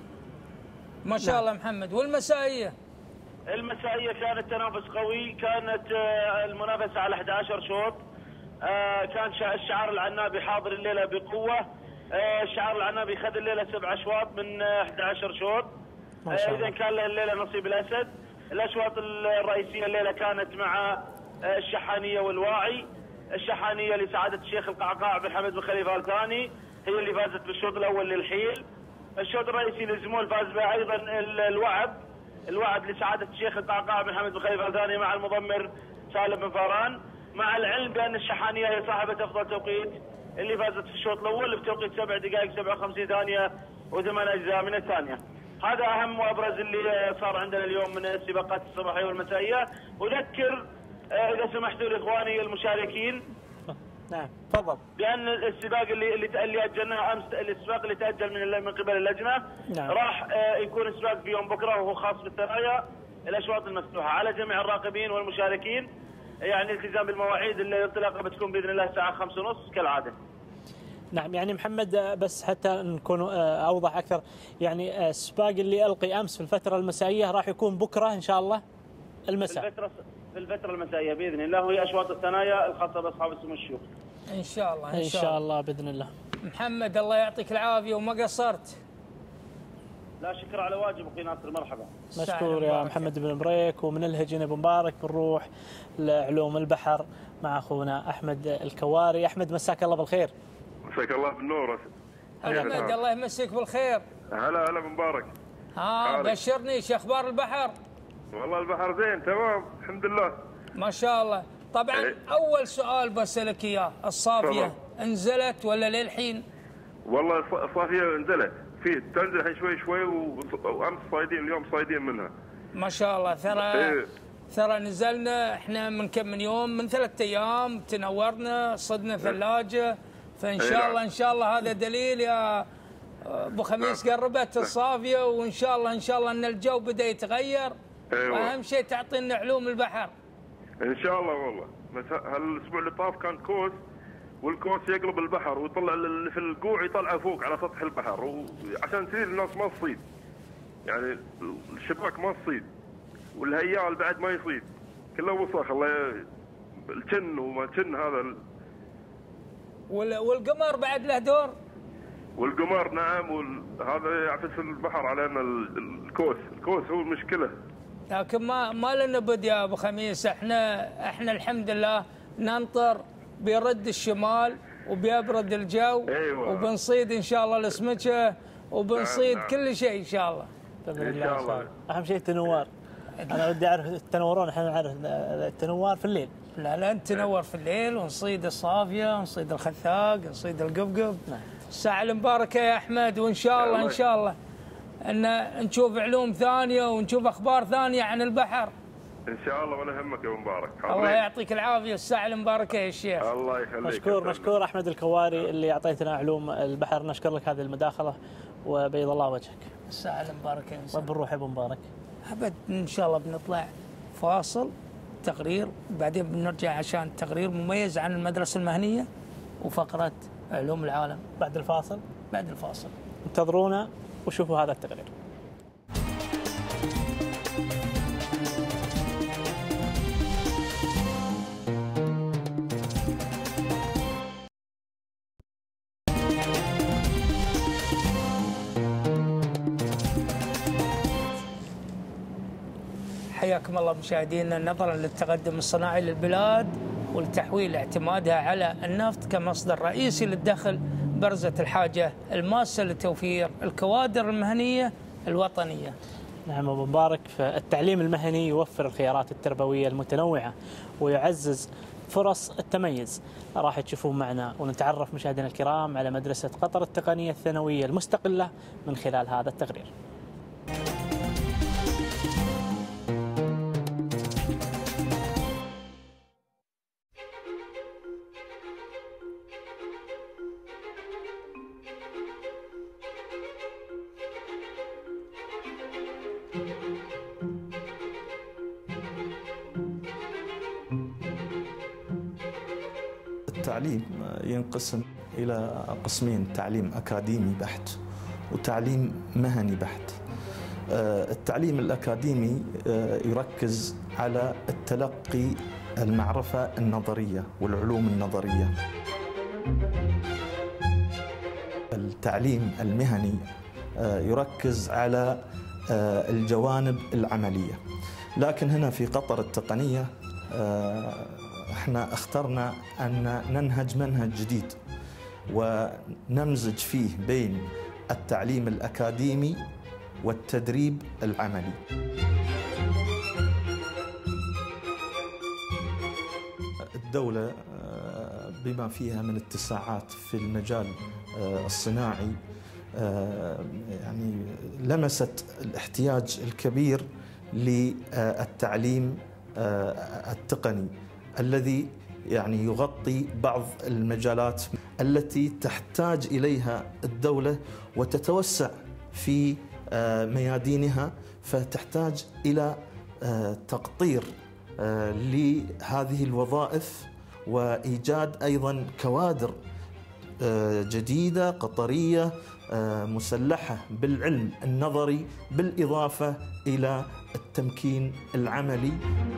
[SPEAKER 1] ما شاء الله محمد. والمسائيه؟
[SPEAKER 13] المسائيه كانت تنافس قوي، كانت المنافسه على 11 شوط. كان الشعار العنابي حاضر الليله بقوه. الشعار العنابي خذ الليله 7 اشواط من 11 شوط. اذا كان له الليله نصيب الاسد. الاشواط الرئيسيه الليله كانت مع الشحانيه والواعي. الشحانيه لسعاده الشيخ القعقاع بن حمد بن خليفه ال ثاني هي اللي فازت بالشوط الاول للحيل. الشوط الرئيسي للزمول فاز به ايضا الوعد لسعاده الشيخ القعقاع بن حمد بن خليفه ال ثاني مع المضمر سالم بن فاران، مع العلم بان الشحانيه هي صاحبه افضل توقيت اللي فازت في الشوط الاول بتوقيت 7 دقائق 57 ثانيه و8 اجزاء من الثانيه. هذا اهم وابرز اللي صار عندنا اليوم من السباقات الصباحيه والمسائيه. اذكر اذا سمحتوا لي اخواني المشاركين.
[SPEAKER 2] نعم تفضل.
[SPEAKER 13] بان السباق اللي اجلناه امس، السباق اللي تاجل من قبل اللجنه، نعم، راح يكون السباق في يوم بكره وهو خاص بالثنايا الاشواط المفتوحه على جميع الراقبين والمشاركين. يعني الالتزام بالمواعيد، الانطلاقه بتكون باذن الله الساعه 5:30 كالعاده.
[SPEAKER 2] نعم يعني محمد بس حتى نكون اوضح اكثر، يعني السباق اللي القي امس في الفتره المسائيه راح يكون بكره ان شاء الله المساء.
[SPEAKER 13] في الفتره المسائيه باذن الله، وهي اشواط الثنايا الخاصه باصحاب السمو الشيوخ.
[SPEAKER 1] ان شاء الله
[SPEAKER 2] ان شاء الله باذن الله.
[SPEAKER 1] محمد الله يعطيك العافيه وما قصرت.
[SPEAKER 13] لا شكر على واجب اخوي ناصر، مرحبا.
[SPEAKER 2] مشكور يا محمد بن بريك. ومن الهجن ابو مبارك بنروح لعلوم البحر مع اخونا احمد الكواري. احمد مساك الله بالخير.
[SPEAKER 14] مساك الله بالنور.
[SPEAKER 1] احمد الله يمسيك بالخير.
[SPEAKER 14] هلا هلا مبارك.
[SPEAKER 1] بشرني ايش اخبار البحر؟
[SPEAKER 14] والله البحر زين تمام الحمد لله.
[SPEAKER 1] ما شاء الله. طبعا اول سؤال بسألك اياه، الصافيه انزلت ولا للحين؟
[SPEAKER 14] والله الصافيه نزلت، في تنزل الحين شوي شوي، وامس صايدين اليوم صايدين منها.
[SPEAKER 1] ما شاء الله. ترى نزلنا احنا من كم من يوم، من 3 ايام تنورنا، صدنا ثلاجه، فان شاء الله ان شاء الله هذا دليل يا ابو خميس قربت الصافيه، وان شاء الله ان الجو بدا يتغير. واهم شيء تعطينا علوم البحر.
[SPEAKER 14] ان شاء الله. والله هالاسبوع اللي طاف كان كوس، والكوس يقلب البحر ويطلع اللي في القوع يطلعه فوق على سطح البحر، وعشان تصير الناس ما تصيد، يعني الشباك ما تصيد، والهيال بعد ما يصيد، كله وسخ. الله الجن وما الجن هذا.
[SPEAKER 1] والقمر بعد له دور.
[SPEAKER 14] والقمر نعم، هذا يعفس البحر علينا. الكوس هو المشكله.
[SPEAKER 1] لكن ما لنا بد يا ابو خميس. احنا الحمد لله ننطر بيرد الشمال وبيبرد الجو.
[SPEAKER 14] أيوة.
[SPEAKER 1] وبنصيد ان شاء الله الاسمكه، وبنصيد نعم. كل شيء ان شاء الله.
[SPEAKER 2] ان شاء الله. اهم شيء التنوار. انا بدي اعرف التنورون، احنا نعرف التنوار في الليل.
[SPEAKER 1] لا نتنور في الليل، ونصيد الصافيه، ونصيد الخثاق، نصيد القبقب. نعم. الساعه المباركه يا احمد، وان شاء الله ان نشوف علوم ثانيه ونشوف اخبار ثانيه عن البحر.
[SPEAKER 14] ان شاء الله ولا يهمك يا ابو مبارك.
[SPEAKER 1] الله يعطيك العافيه. الساعه المباركه يا شيخ.
[SPEAKER 14] الله يخليك.
[SPEAKER 2] مشكور احمد الكواري اللي اعطيتنا علوم البحر. نشكر لك هذه المداخله وبيض الله وجهك.
[SPEAKER 1] الساعه المباركه.
[SPEAKER 2] وين بنروح يا ابو مبارك؟
[SPEAKER 1] ابد ان شاء الله بنطلع فاصل التقرير، بعدين بنرجع عشان تقرير مميز عن المدرسة المهنية وفقرة علوم العالم.
[SPEAKER 2] بعد الفاصل؟
[SPEAKER 1] بعد الفاصل.
[SPEAKER 2] انتظرونا وشوفوا هذا التقرير.
[SPEAKER 1] حياكم الله مشاهدينا. نظرا للتقدم الصناعي للبلاد ولتحويل اعتمادها على النفط كمصدر رئيسي للدخل، برزت الحاجة الماسة لتوفير الكوادر المهنية الوطنية.
[SPEAKER 2] نعم أبو مبارك، فالتعليم المهني يوفر الخيارات التربوية المتنوعة ويعزز فرص التميز. راح تشوفون معنا ونتعرف مشاهدينا الكرام على مدرسة قطر التقنية الثانوية المستقلة من خلال هذا التقرير.
[SPEAKER 15] التعليم ينقسم إلى قسمين: تعليم أكاديمي بحت وتعليم مهني بحت. التعليم الأكاديمي يركز على التلقي المعرفة النظرية والعلوم النظرية. التعليم المهني يركز على الجوانب العملية. لكن هنا في قطر التقنية احنا اخترنا أن ننهج منهج جديد ونمزج فيه بين التعليم الأكاديمي والتدريب العملي. الدولة بما فيها من اتساعات في المجال الصناعي يعني لمست الاحتياج الكبير للتعليم التقني الذي يعني يغطي بعض المجالات التي تحتاج إليها الدولة وتتوسع في ميادينها، فتحتاج إلى تقطير لهذه الوظائف وإيجاد أيضا كوادر جديدة قطرية مسلحة بالعلم النظري بالإضافة إلى التمكين العملي.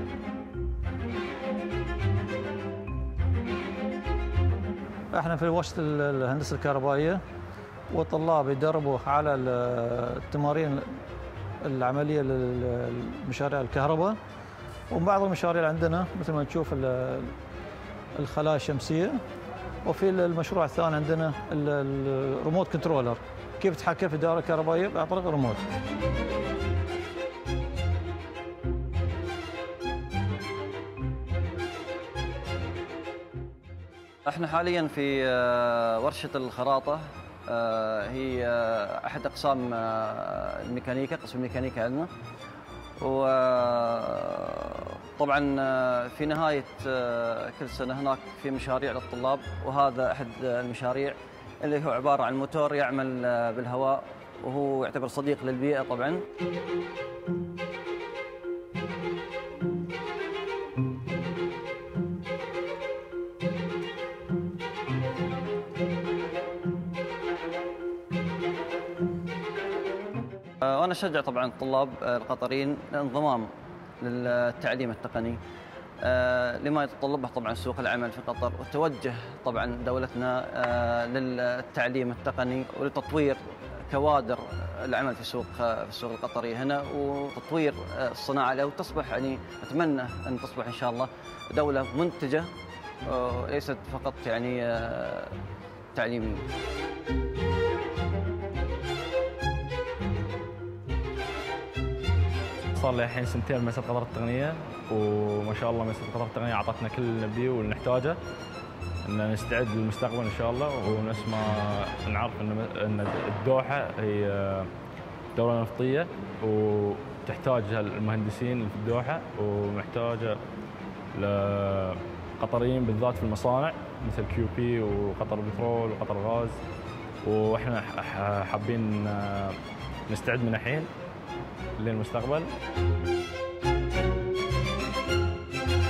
[SPEAKER 16] احنا في ورشة الهندسة الكهربائية، والطلاب يدربوا على التمارين العملية لمشاريع الكهرباء. وبعض المشاريع عندنا مثل ما نشوف الخلايا الشمسية، وفي المشروع الثاني عندنا الريموت كنترولر، كيف تتحكم في الدائرة الكهربائية عن طريق الريموت.
[SPEAKER 17] احنا حاليا في ورشة الخراطة، هي احد اقسام الميكانيكا، قسم الميكانيكا عندنا. وطبعا في نهاية كل سنة هناك في مشاريع للطلاب، وهذا احد المشاريع اللي هو عبارة عن موتور يعمل بالهواء، وهو يعتبر صديق للبيئة طبعا. وأنا أشجع طبعا الطلاب القطريين الانضمام للتعليم التقني لما يتطلبه طبعا سوق العمل في قطر، وتوجه طبعا دولتنا للتعليم التقني ولتطوير كوادر العمل في السوق القطري هنا، وتطوير الصناعة له، وتصبح يعني أتمنى أن تصبح إن شاء الله دولة منتجة ليست فقط يعني تعليمية.
[SPEAKER 18] صار لي الحين سنتين بمدرسة قطر التقنية، وما شاء الله مدرسة قطر التقنية أعطتنا كل اللي نبيه واللي نحتاجه أن نستعد للمستقبل إن شاء الله. ونفس ما نعرف أن الدوحة هي دولة نفطية وتحتاج المهندسين في الدوحة، ومحتاجة لقطريين بالذات في المصانع مثل QP وقطر بترول وقطر غاز، وإحنا حابين نستعد من الحين للمستقبل.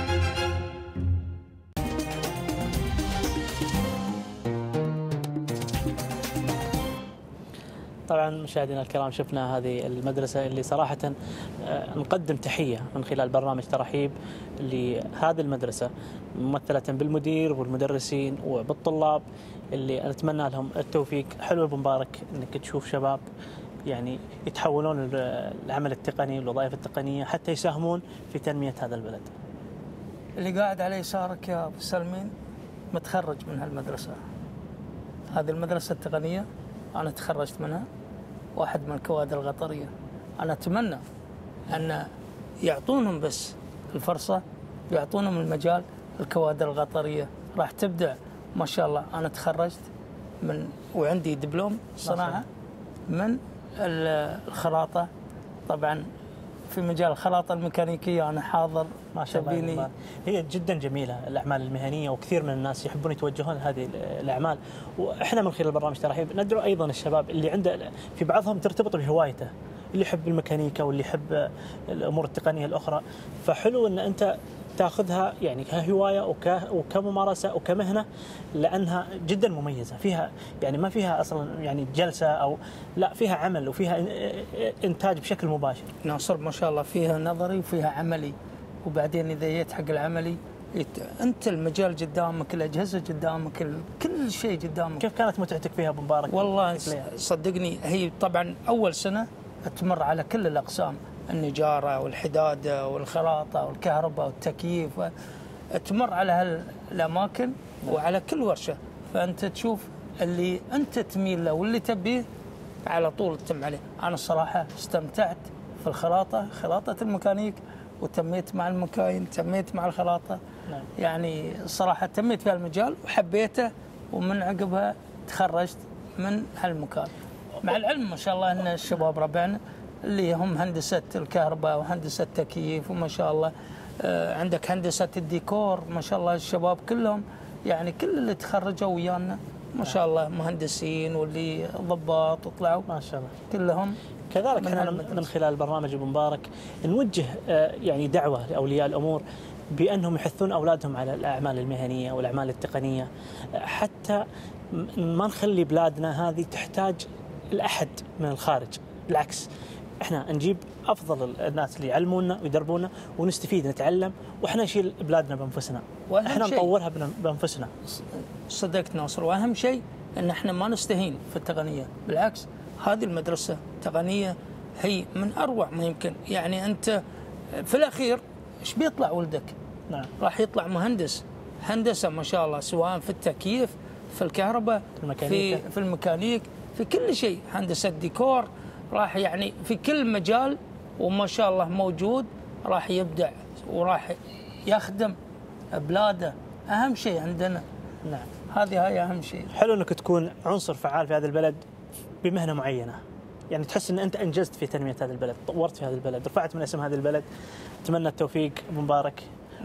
[SPEAKER 2] طبعا مشاهدينا الكرام شفنا هذه المدرسة اللي صراحة نقدم تحية من خلال برنامج ترحيب لهذه المدرسة ممثلة بالمدير والمدرسين وبالطلاب اللي نتمنى لهم التوفيق. حلو أبو مبارك أنك تشوف شباب يعني يتحولون العمل التقني والوظائف التقنية حتى يساهمون في تنمية هذا البلد.
[SPEAKER 1] اللي قاعد على يسارك يا أبو سلمين متخرج من هالمدرسة، هذه المدرسة التقنية أنا تخرجت منها، واحد من الكوادر القطرية. أنا أتمنى أن يعطونهم بس الفرصة، يعطونهم المجال. الكوادر القطرية راح تبدع ما شاء الله. أنا تخرجت من وعندي دبلوم صناعة من الخراطة، طبعا في مجال الخراطة الميكانيكية أنا حاضر.
[SPEAKER 2] ما شاء الله هي جدا جميلة الأعمال المهنية، وكثير من الناس يحبون يتوجهون لهذه الأعمال. وإحنا من خلال برنامج ترحيب ندعو أيضا الشباب اللي عنده في بعضهم ترتبط بهوايته، اللي يحب الميكانيكا واللي يحب الأمور التقنية الأخرى. فحلو أن أنت تأخذها يعني كهواية وكممارسة وكمهنة، لأنها جدا مميزة. فيها يعني ما فيها أصلا يعني جلسة أو لا، فيها عمل وفيها إنتاج بشكل مباشر.
[SPEAKER 1] ناصر ما شاء الله فيها نظري وفيها عملي، وبعدين إذا جيت حق العملي أنت المجال قدامك، الأجهزة قدامك، كل شيء قدامك.
[SPEAKER 2] كيف كانت متعتك فيها أبو مبارك؟
[SPEAKER 1] والله صدقني هي طبعا أول سنة تمر على كل الأقسام، النجارة والحدادة والخراطة والكهرباء والتكييف، تمر على هالأماكن وعلى كل ورشة. فأنت تشوف اللي أنت تميل له واللي تبيه على طول تتم عليه. أنا الصراحة استمتعت في الخراطة، خراطة الميكانيك، وتميت مع المكاين، تميت مع الخراطة. يعني الصراحة تميت في المجال وحبيته، ومن عقبها تخرجت من هالمكان. مع العلم ما شاء الله أن الشباب ربعنا اللي هم هندسة الكهرباء وهندسة التكييف، وما شاء الله عندك هندسة الديكور، ما شاء الله الشباب كلهم يعني كل اللي تخرجوا ويانا ما شاء الله مهندسين واللي ضباط وطلعوا
[SPEAKER 2] ما شاء الله
[SPEAKER 1] كلهم.
[SPEAKER 2] كذلك احنا من خلال برنامج ابو مبارك نوجه يعني دعوة لأولياء الأمور بأنهم يحثون أولادهم على الأعمال المهنية والأعمال التقنية، حتى ما نخلي بلادنا هذه تحتاج الأحد من الخارج. بالعكس احنا نجيب افضل الناس اللي يعلمونا ويدربونا ونستفيد نتعلم، واحنا نشيل بلادنا بانفسنا، احنا نطورها بانفسنا.
[SPEAKER 1] صدقت ناصر، واهم شيء ان احنا ما نستهين في التقنيه، بالعكس هذه المدرسه التقنيه هي من اروع ما يمكن. يعني انت في الاخير ايش بيطلع ولدك؟
[SPEAKER 2] نعم
[SPEAKER 1] راح يطلع مهندس، هندسه ما شاء الله، سواء في التكييف، في الكهرباء، في الميكانيك، في كل شيء، هندسه ديكور، راح يعني في كل مجال وما شاء الله موجود، راح يبدع وراح يخدم بلاده. اهم شيء عندنا
[SPEAKER 2] نعم
[SPEAKER 1] هاي اهم شيء.
[SPEAKER 2] حلو انك تكون عنصر فعال في هذا البلد بمهنه معينه، يعني تحس ان انت انجزت في تنميه هذا البلد، طورت في هذا البلد، رفعت من اسم هذا البلد. اتمنى التوفيق ابو مبارك.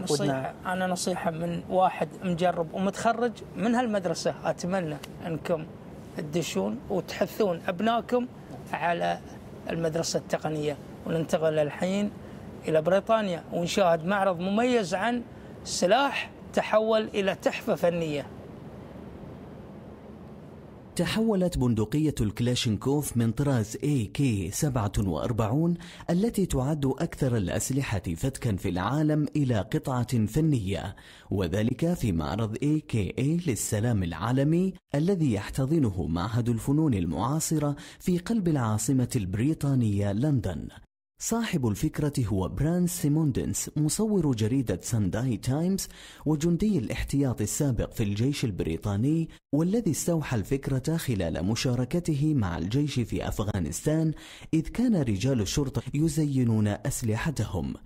[SPEAKER 1] انا نصيحه من واحد مجرب ومتخرج من هالمدرسه، اتمنى انكم تدشون وتحثون ابنائكم على المدرسه التقنيه. وننتقل الحين الى بريطانيا ونشاهد معرض مميز عن سلاح تحول الى تحفه فنيه.
[SPEAKER 3] تحولت بندقية الكلاشينكوف من طراز AK-47 التي تعد أكثر الأسلحة فتكا في العالم إلى قطعة فنية، وذلك في معرض AKA للسلام العالمي الذي يحتضنه معهد الفنون المعاصرة في قلب العاصمة البريطانية لندن. صاحب الفكرة هو بران سيموندنس، مصور جريدة سانداي تايمز وجندي الاحتياط السابق في الجيش البريطاني، والذي استوحى الفكرة خلال مشاركته مع الجيش في أفغانستان، إذ كان رجال الشرطة يزينون أسلحتهم.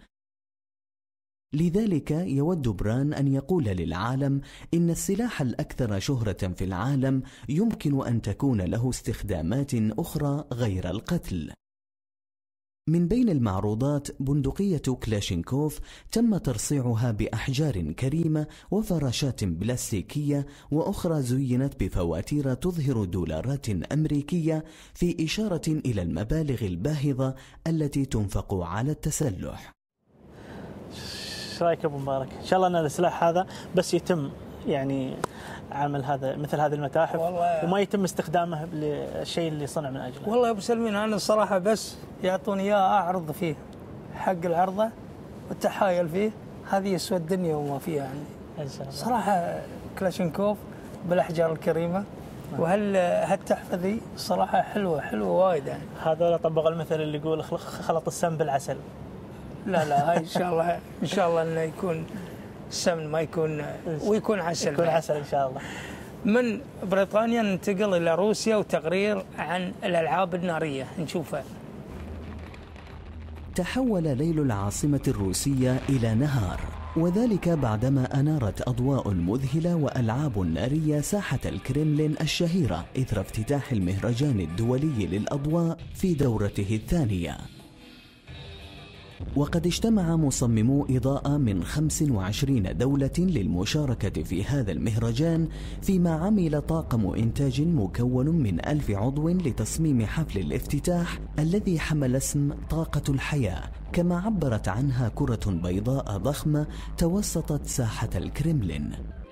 [SPEAKER 3] لذلك يود بران أن يقول للعالم إن السلاح الأكثر شهرة في العالم يمكن أن تكون له استخدامات أخرى غير القتل. من بين المعروضات بندقية كلاشينكوف تم ترصيعها بأحجار كريمة وفراشات بلاستيكية، وأخرى زينت بفواتير تظهر دولارات أمريكية في إشارة إلى المبالغ الباهظة التي تنفق على التسلح.
[SPEAKER 2] ايش رايك ابو مبارك؟ ان شاء الله ان السلاح هذا بس يتم يعني عمل هذا مثل هذه المتاحف وما يتم استخدامه للشيء اللي صنع من اجله؟
[SPEAKER 1] والله يا ابو سلمين انا الصراحه بس يعطوني اياه اعرض فيه حق العرضه والتحايل فيه، هذه يسوى الدنيا وما فيها يعني.
[SPEAKER 2] ان شاء الله.
[SPEAKER 1] صراحه كلاشينكوف بالاحجار الكريمه وهالتحفه ذي صراحه حلوه وايد يعني.
[SPEAKER 2] هذول طبقوا المثل اللي يقول خلط السم بالعسل.
[SPEAKER 1] لا هاي ان شاء الله انه يكون سمن ما يكون ويكون عسل.
[SPEAKER 2] يكون عسل ان شاء الله.
[SPEAKER 1] من بريطانيا ننتقل الى روسيا وتقرير عن الالعاب الناريه نشوفه.
[SPEAKER 3] تحول ليل العاصمة الروسية إلى نهار، وذلك بعدما أنارت أضواء مذهلة وألعاب نارية ساحة الكرملين الشهيرة إثر افتتاح المهرجان الدولي للأضواء في دورته الثانية. وقد اجتمع مصممو إضاءة من 25 دولة للمشاركة في هذا المهرجان، فيما عمل طاقم إنتاج مكون من 1000 عضو لتصميم حفل الافتتاح الذي حمل اسم طاقة الحياة، كما عبرت عنها كرة بيضاء ضخمة توسطت ساحة الكرملين.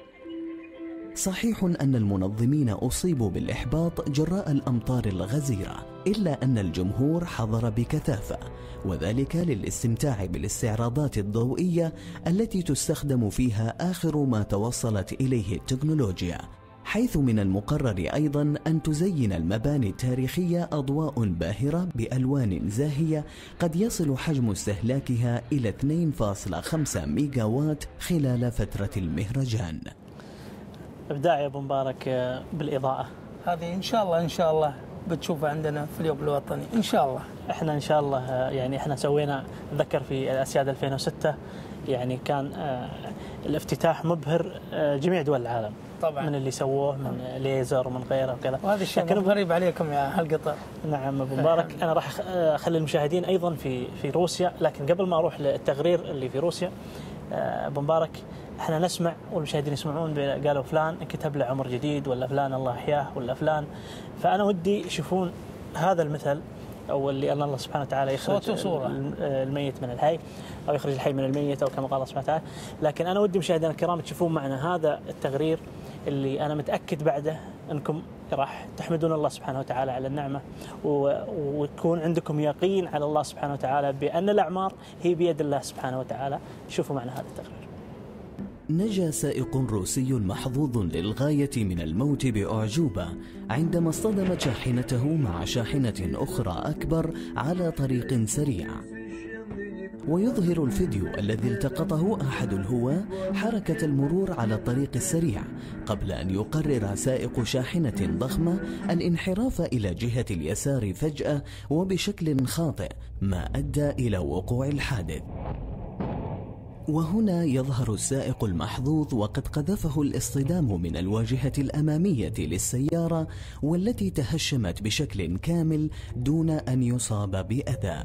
[SPEAKER 3] صحيح أن المنظمين أصيبوا بالإحباط جراء الأمطار الغزيرة، إلا أن الجمهور حضر بكثافة، وذلك للاستمتاع بالاستعراضات الضوئية التي تستخدم فيها آخر ما توصلت إليه التكنولوجيا، حيث من المقرر أيضا أن تزين المباني التاريخية أضواء باهرة بألوان زاهية قد يصل حجم استهلاكها إلى 2.5 ميجا وات خلال فترة المهرجان.
[SPEAKER 2] إبداع يا أبو مبارك بالإضاءة.
[SPEAKER 1] هذه إن شاء الله بتشوفها عندنا في اليوم الوطني إن شاء الله.
[SPEAKER 2] إحنا إن شاء الله يعني إحنا سوينا ذكر في الأسياد 2006 يعني كان الافتتاح مبهر جميع دول العالم طبعا، من اللي سووه من ليزر ومن غيره وكذا.
[SPEAKER 1] وهذا الشيء غريب عليكم يا هالقطر.
[SPEAKER 2] نعم أبو مبارك، أنا راح أخلي المشاهدين أيضا في روسيا، لكن قبل ما أروح للتقرير اللي في روسيا أبو مبارك احنا نسمع والمشاهدين يسمعون قالوا فلان كتب له عمر جديد ولا فلان الله يحياه ولا فلان، فأنا ودي يشوفون هذا المثل أو اللي أن الله سبحانه وتعالى يخرج الميت من الحي أو يخرج الحي من الميت أو كما قال الله سبحانه وتعالى. لكن أنا ودي مشاهدينا الكرام تشوفون معنا هذا التقرير اللي أنا متأكد بعده أنكم راح تحمدون الله سبحانه وتعالى على النعمة وتكون عندكم يقين على الله سبحانه وتعالى بأن الأعمار هي بيد الله سبحانه وتعالى. شوفوا معنا هذا التقرير.
[SPEAKER 3] نجا سائق روسي محظوظ للغاية من الموت بأعجوبة عندما اصطدمت شاحنته مع شاحنة أخرى أكبر على طريق سريع. ويظهر الفيديو الذي التقطه أحد الهواة حركة المرور على الطريق السريع قبل أن يقرر سائق شاحنة ضخمة الانحراف إلى جهة اليسار فجأة وبشكل خاطئ، ما أدى إلى وقوع الحادث. وهنا يظهر السائق المحظوظ وقد قذفه الاصطدام من الواجهة الأمامية للسيارة، والتي تهشمت بشكل كامل دون أن يصاب بأذى.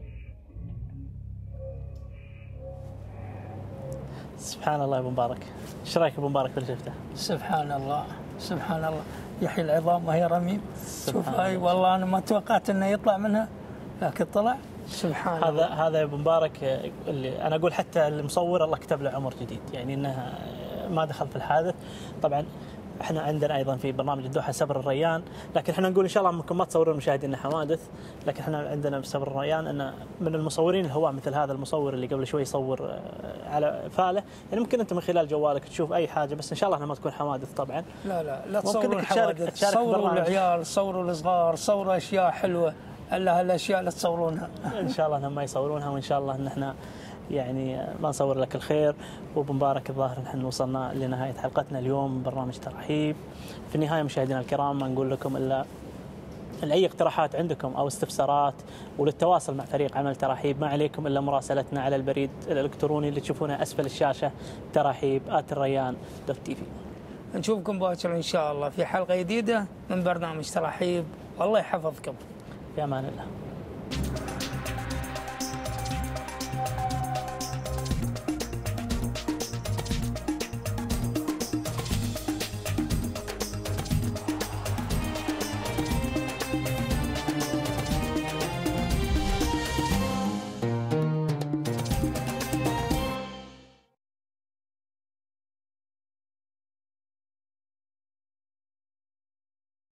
[SPEAKER 2] سبحان الله يا أبو مبارك، ايش رايك أبو مبارك باللي شفته؟
[SPEAKER 1] سبحان الله يحيي العظام وهي رميم. شوف هاي والله أنا ما توقعت أنه يطلع منها لكن طلع. سبحان الله.
[SPEAKER 2] هذا يا ابو مبارك اللي انا اقول حتى المصور الله كتب له عمر جديد، يعني انه ما دخل في الحادث. طبعا احنا عندنا ايضا في برنامج الدوحه سبر الريان، لكن احنا نقول ان شاء الله ممكن ما تصورون المشاهدين حوادث، لكن احنا عندنا في سبر الريان ان من المصورين الهواة مثل هذا المصور اللي قبل شوي يصور على فاله، يعني ممكن انت من خلال جوالك تشوف اي حاجه، بس ان شاء الله انها ما تكون حوادث طبعا.
[SPEAKER 1] لا تصوروا الحوادث، صوروا العيال، صوروا الصغار، صوروا اشياء حلوه، الا هالاشياء لا تصورونها.
[SPEAKER 2] ان شاء الله انهم ما يصورونها، وان شاء الله ان احنا يعني ما نصور لك الخير. وابو مبارك الظاهر نحن وصلنا لنهايه حلقتنا اليوم من برنامج ترحيب. في النهايه مشاهدينا الكرام ما نقول لكم الا اي اقتراحات عندكم او استفسارات وللتواصل مع فريق عمل تراحيب ما عليكم الا مراسلتنا على البريد الالكتروني اللي تشوفونه اسفل الشاشه تراحيب@الريان.tv.
[SPEAKER 1] نشوفكم باكر ان شاء الله في حلقه جديده من برنامج تراحيب، والله يحفظكم.
[SPEAKER 2] في امان الله.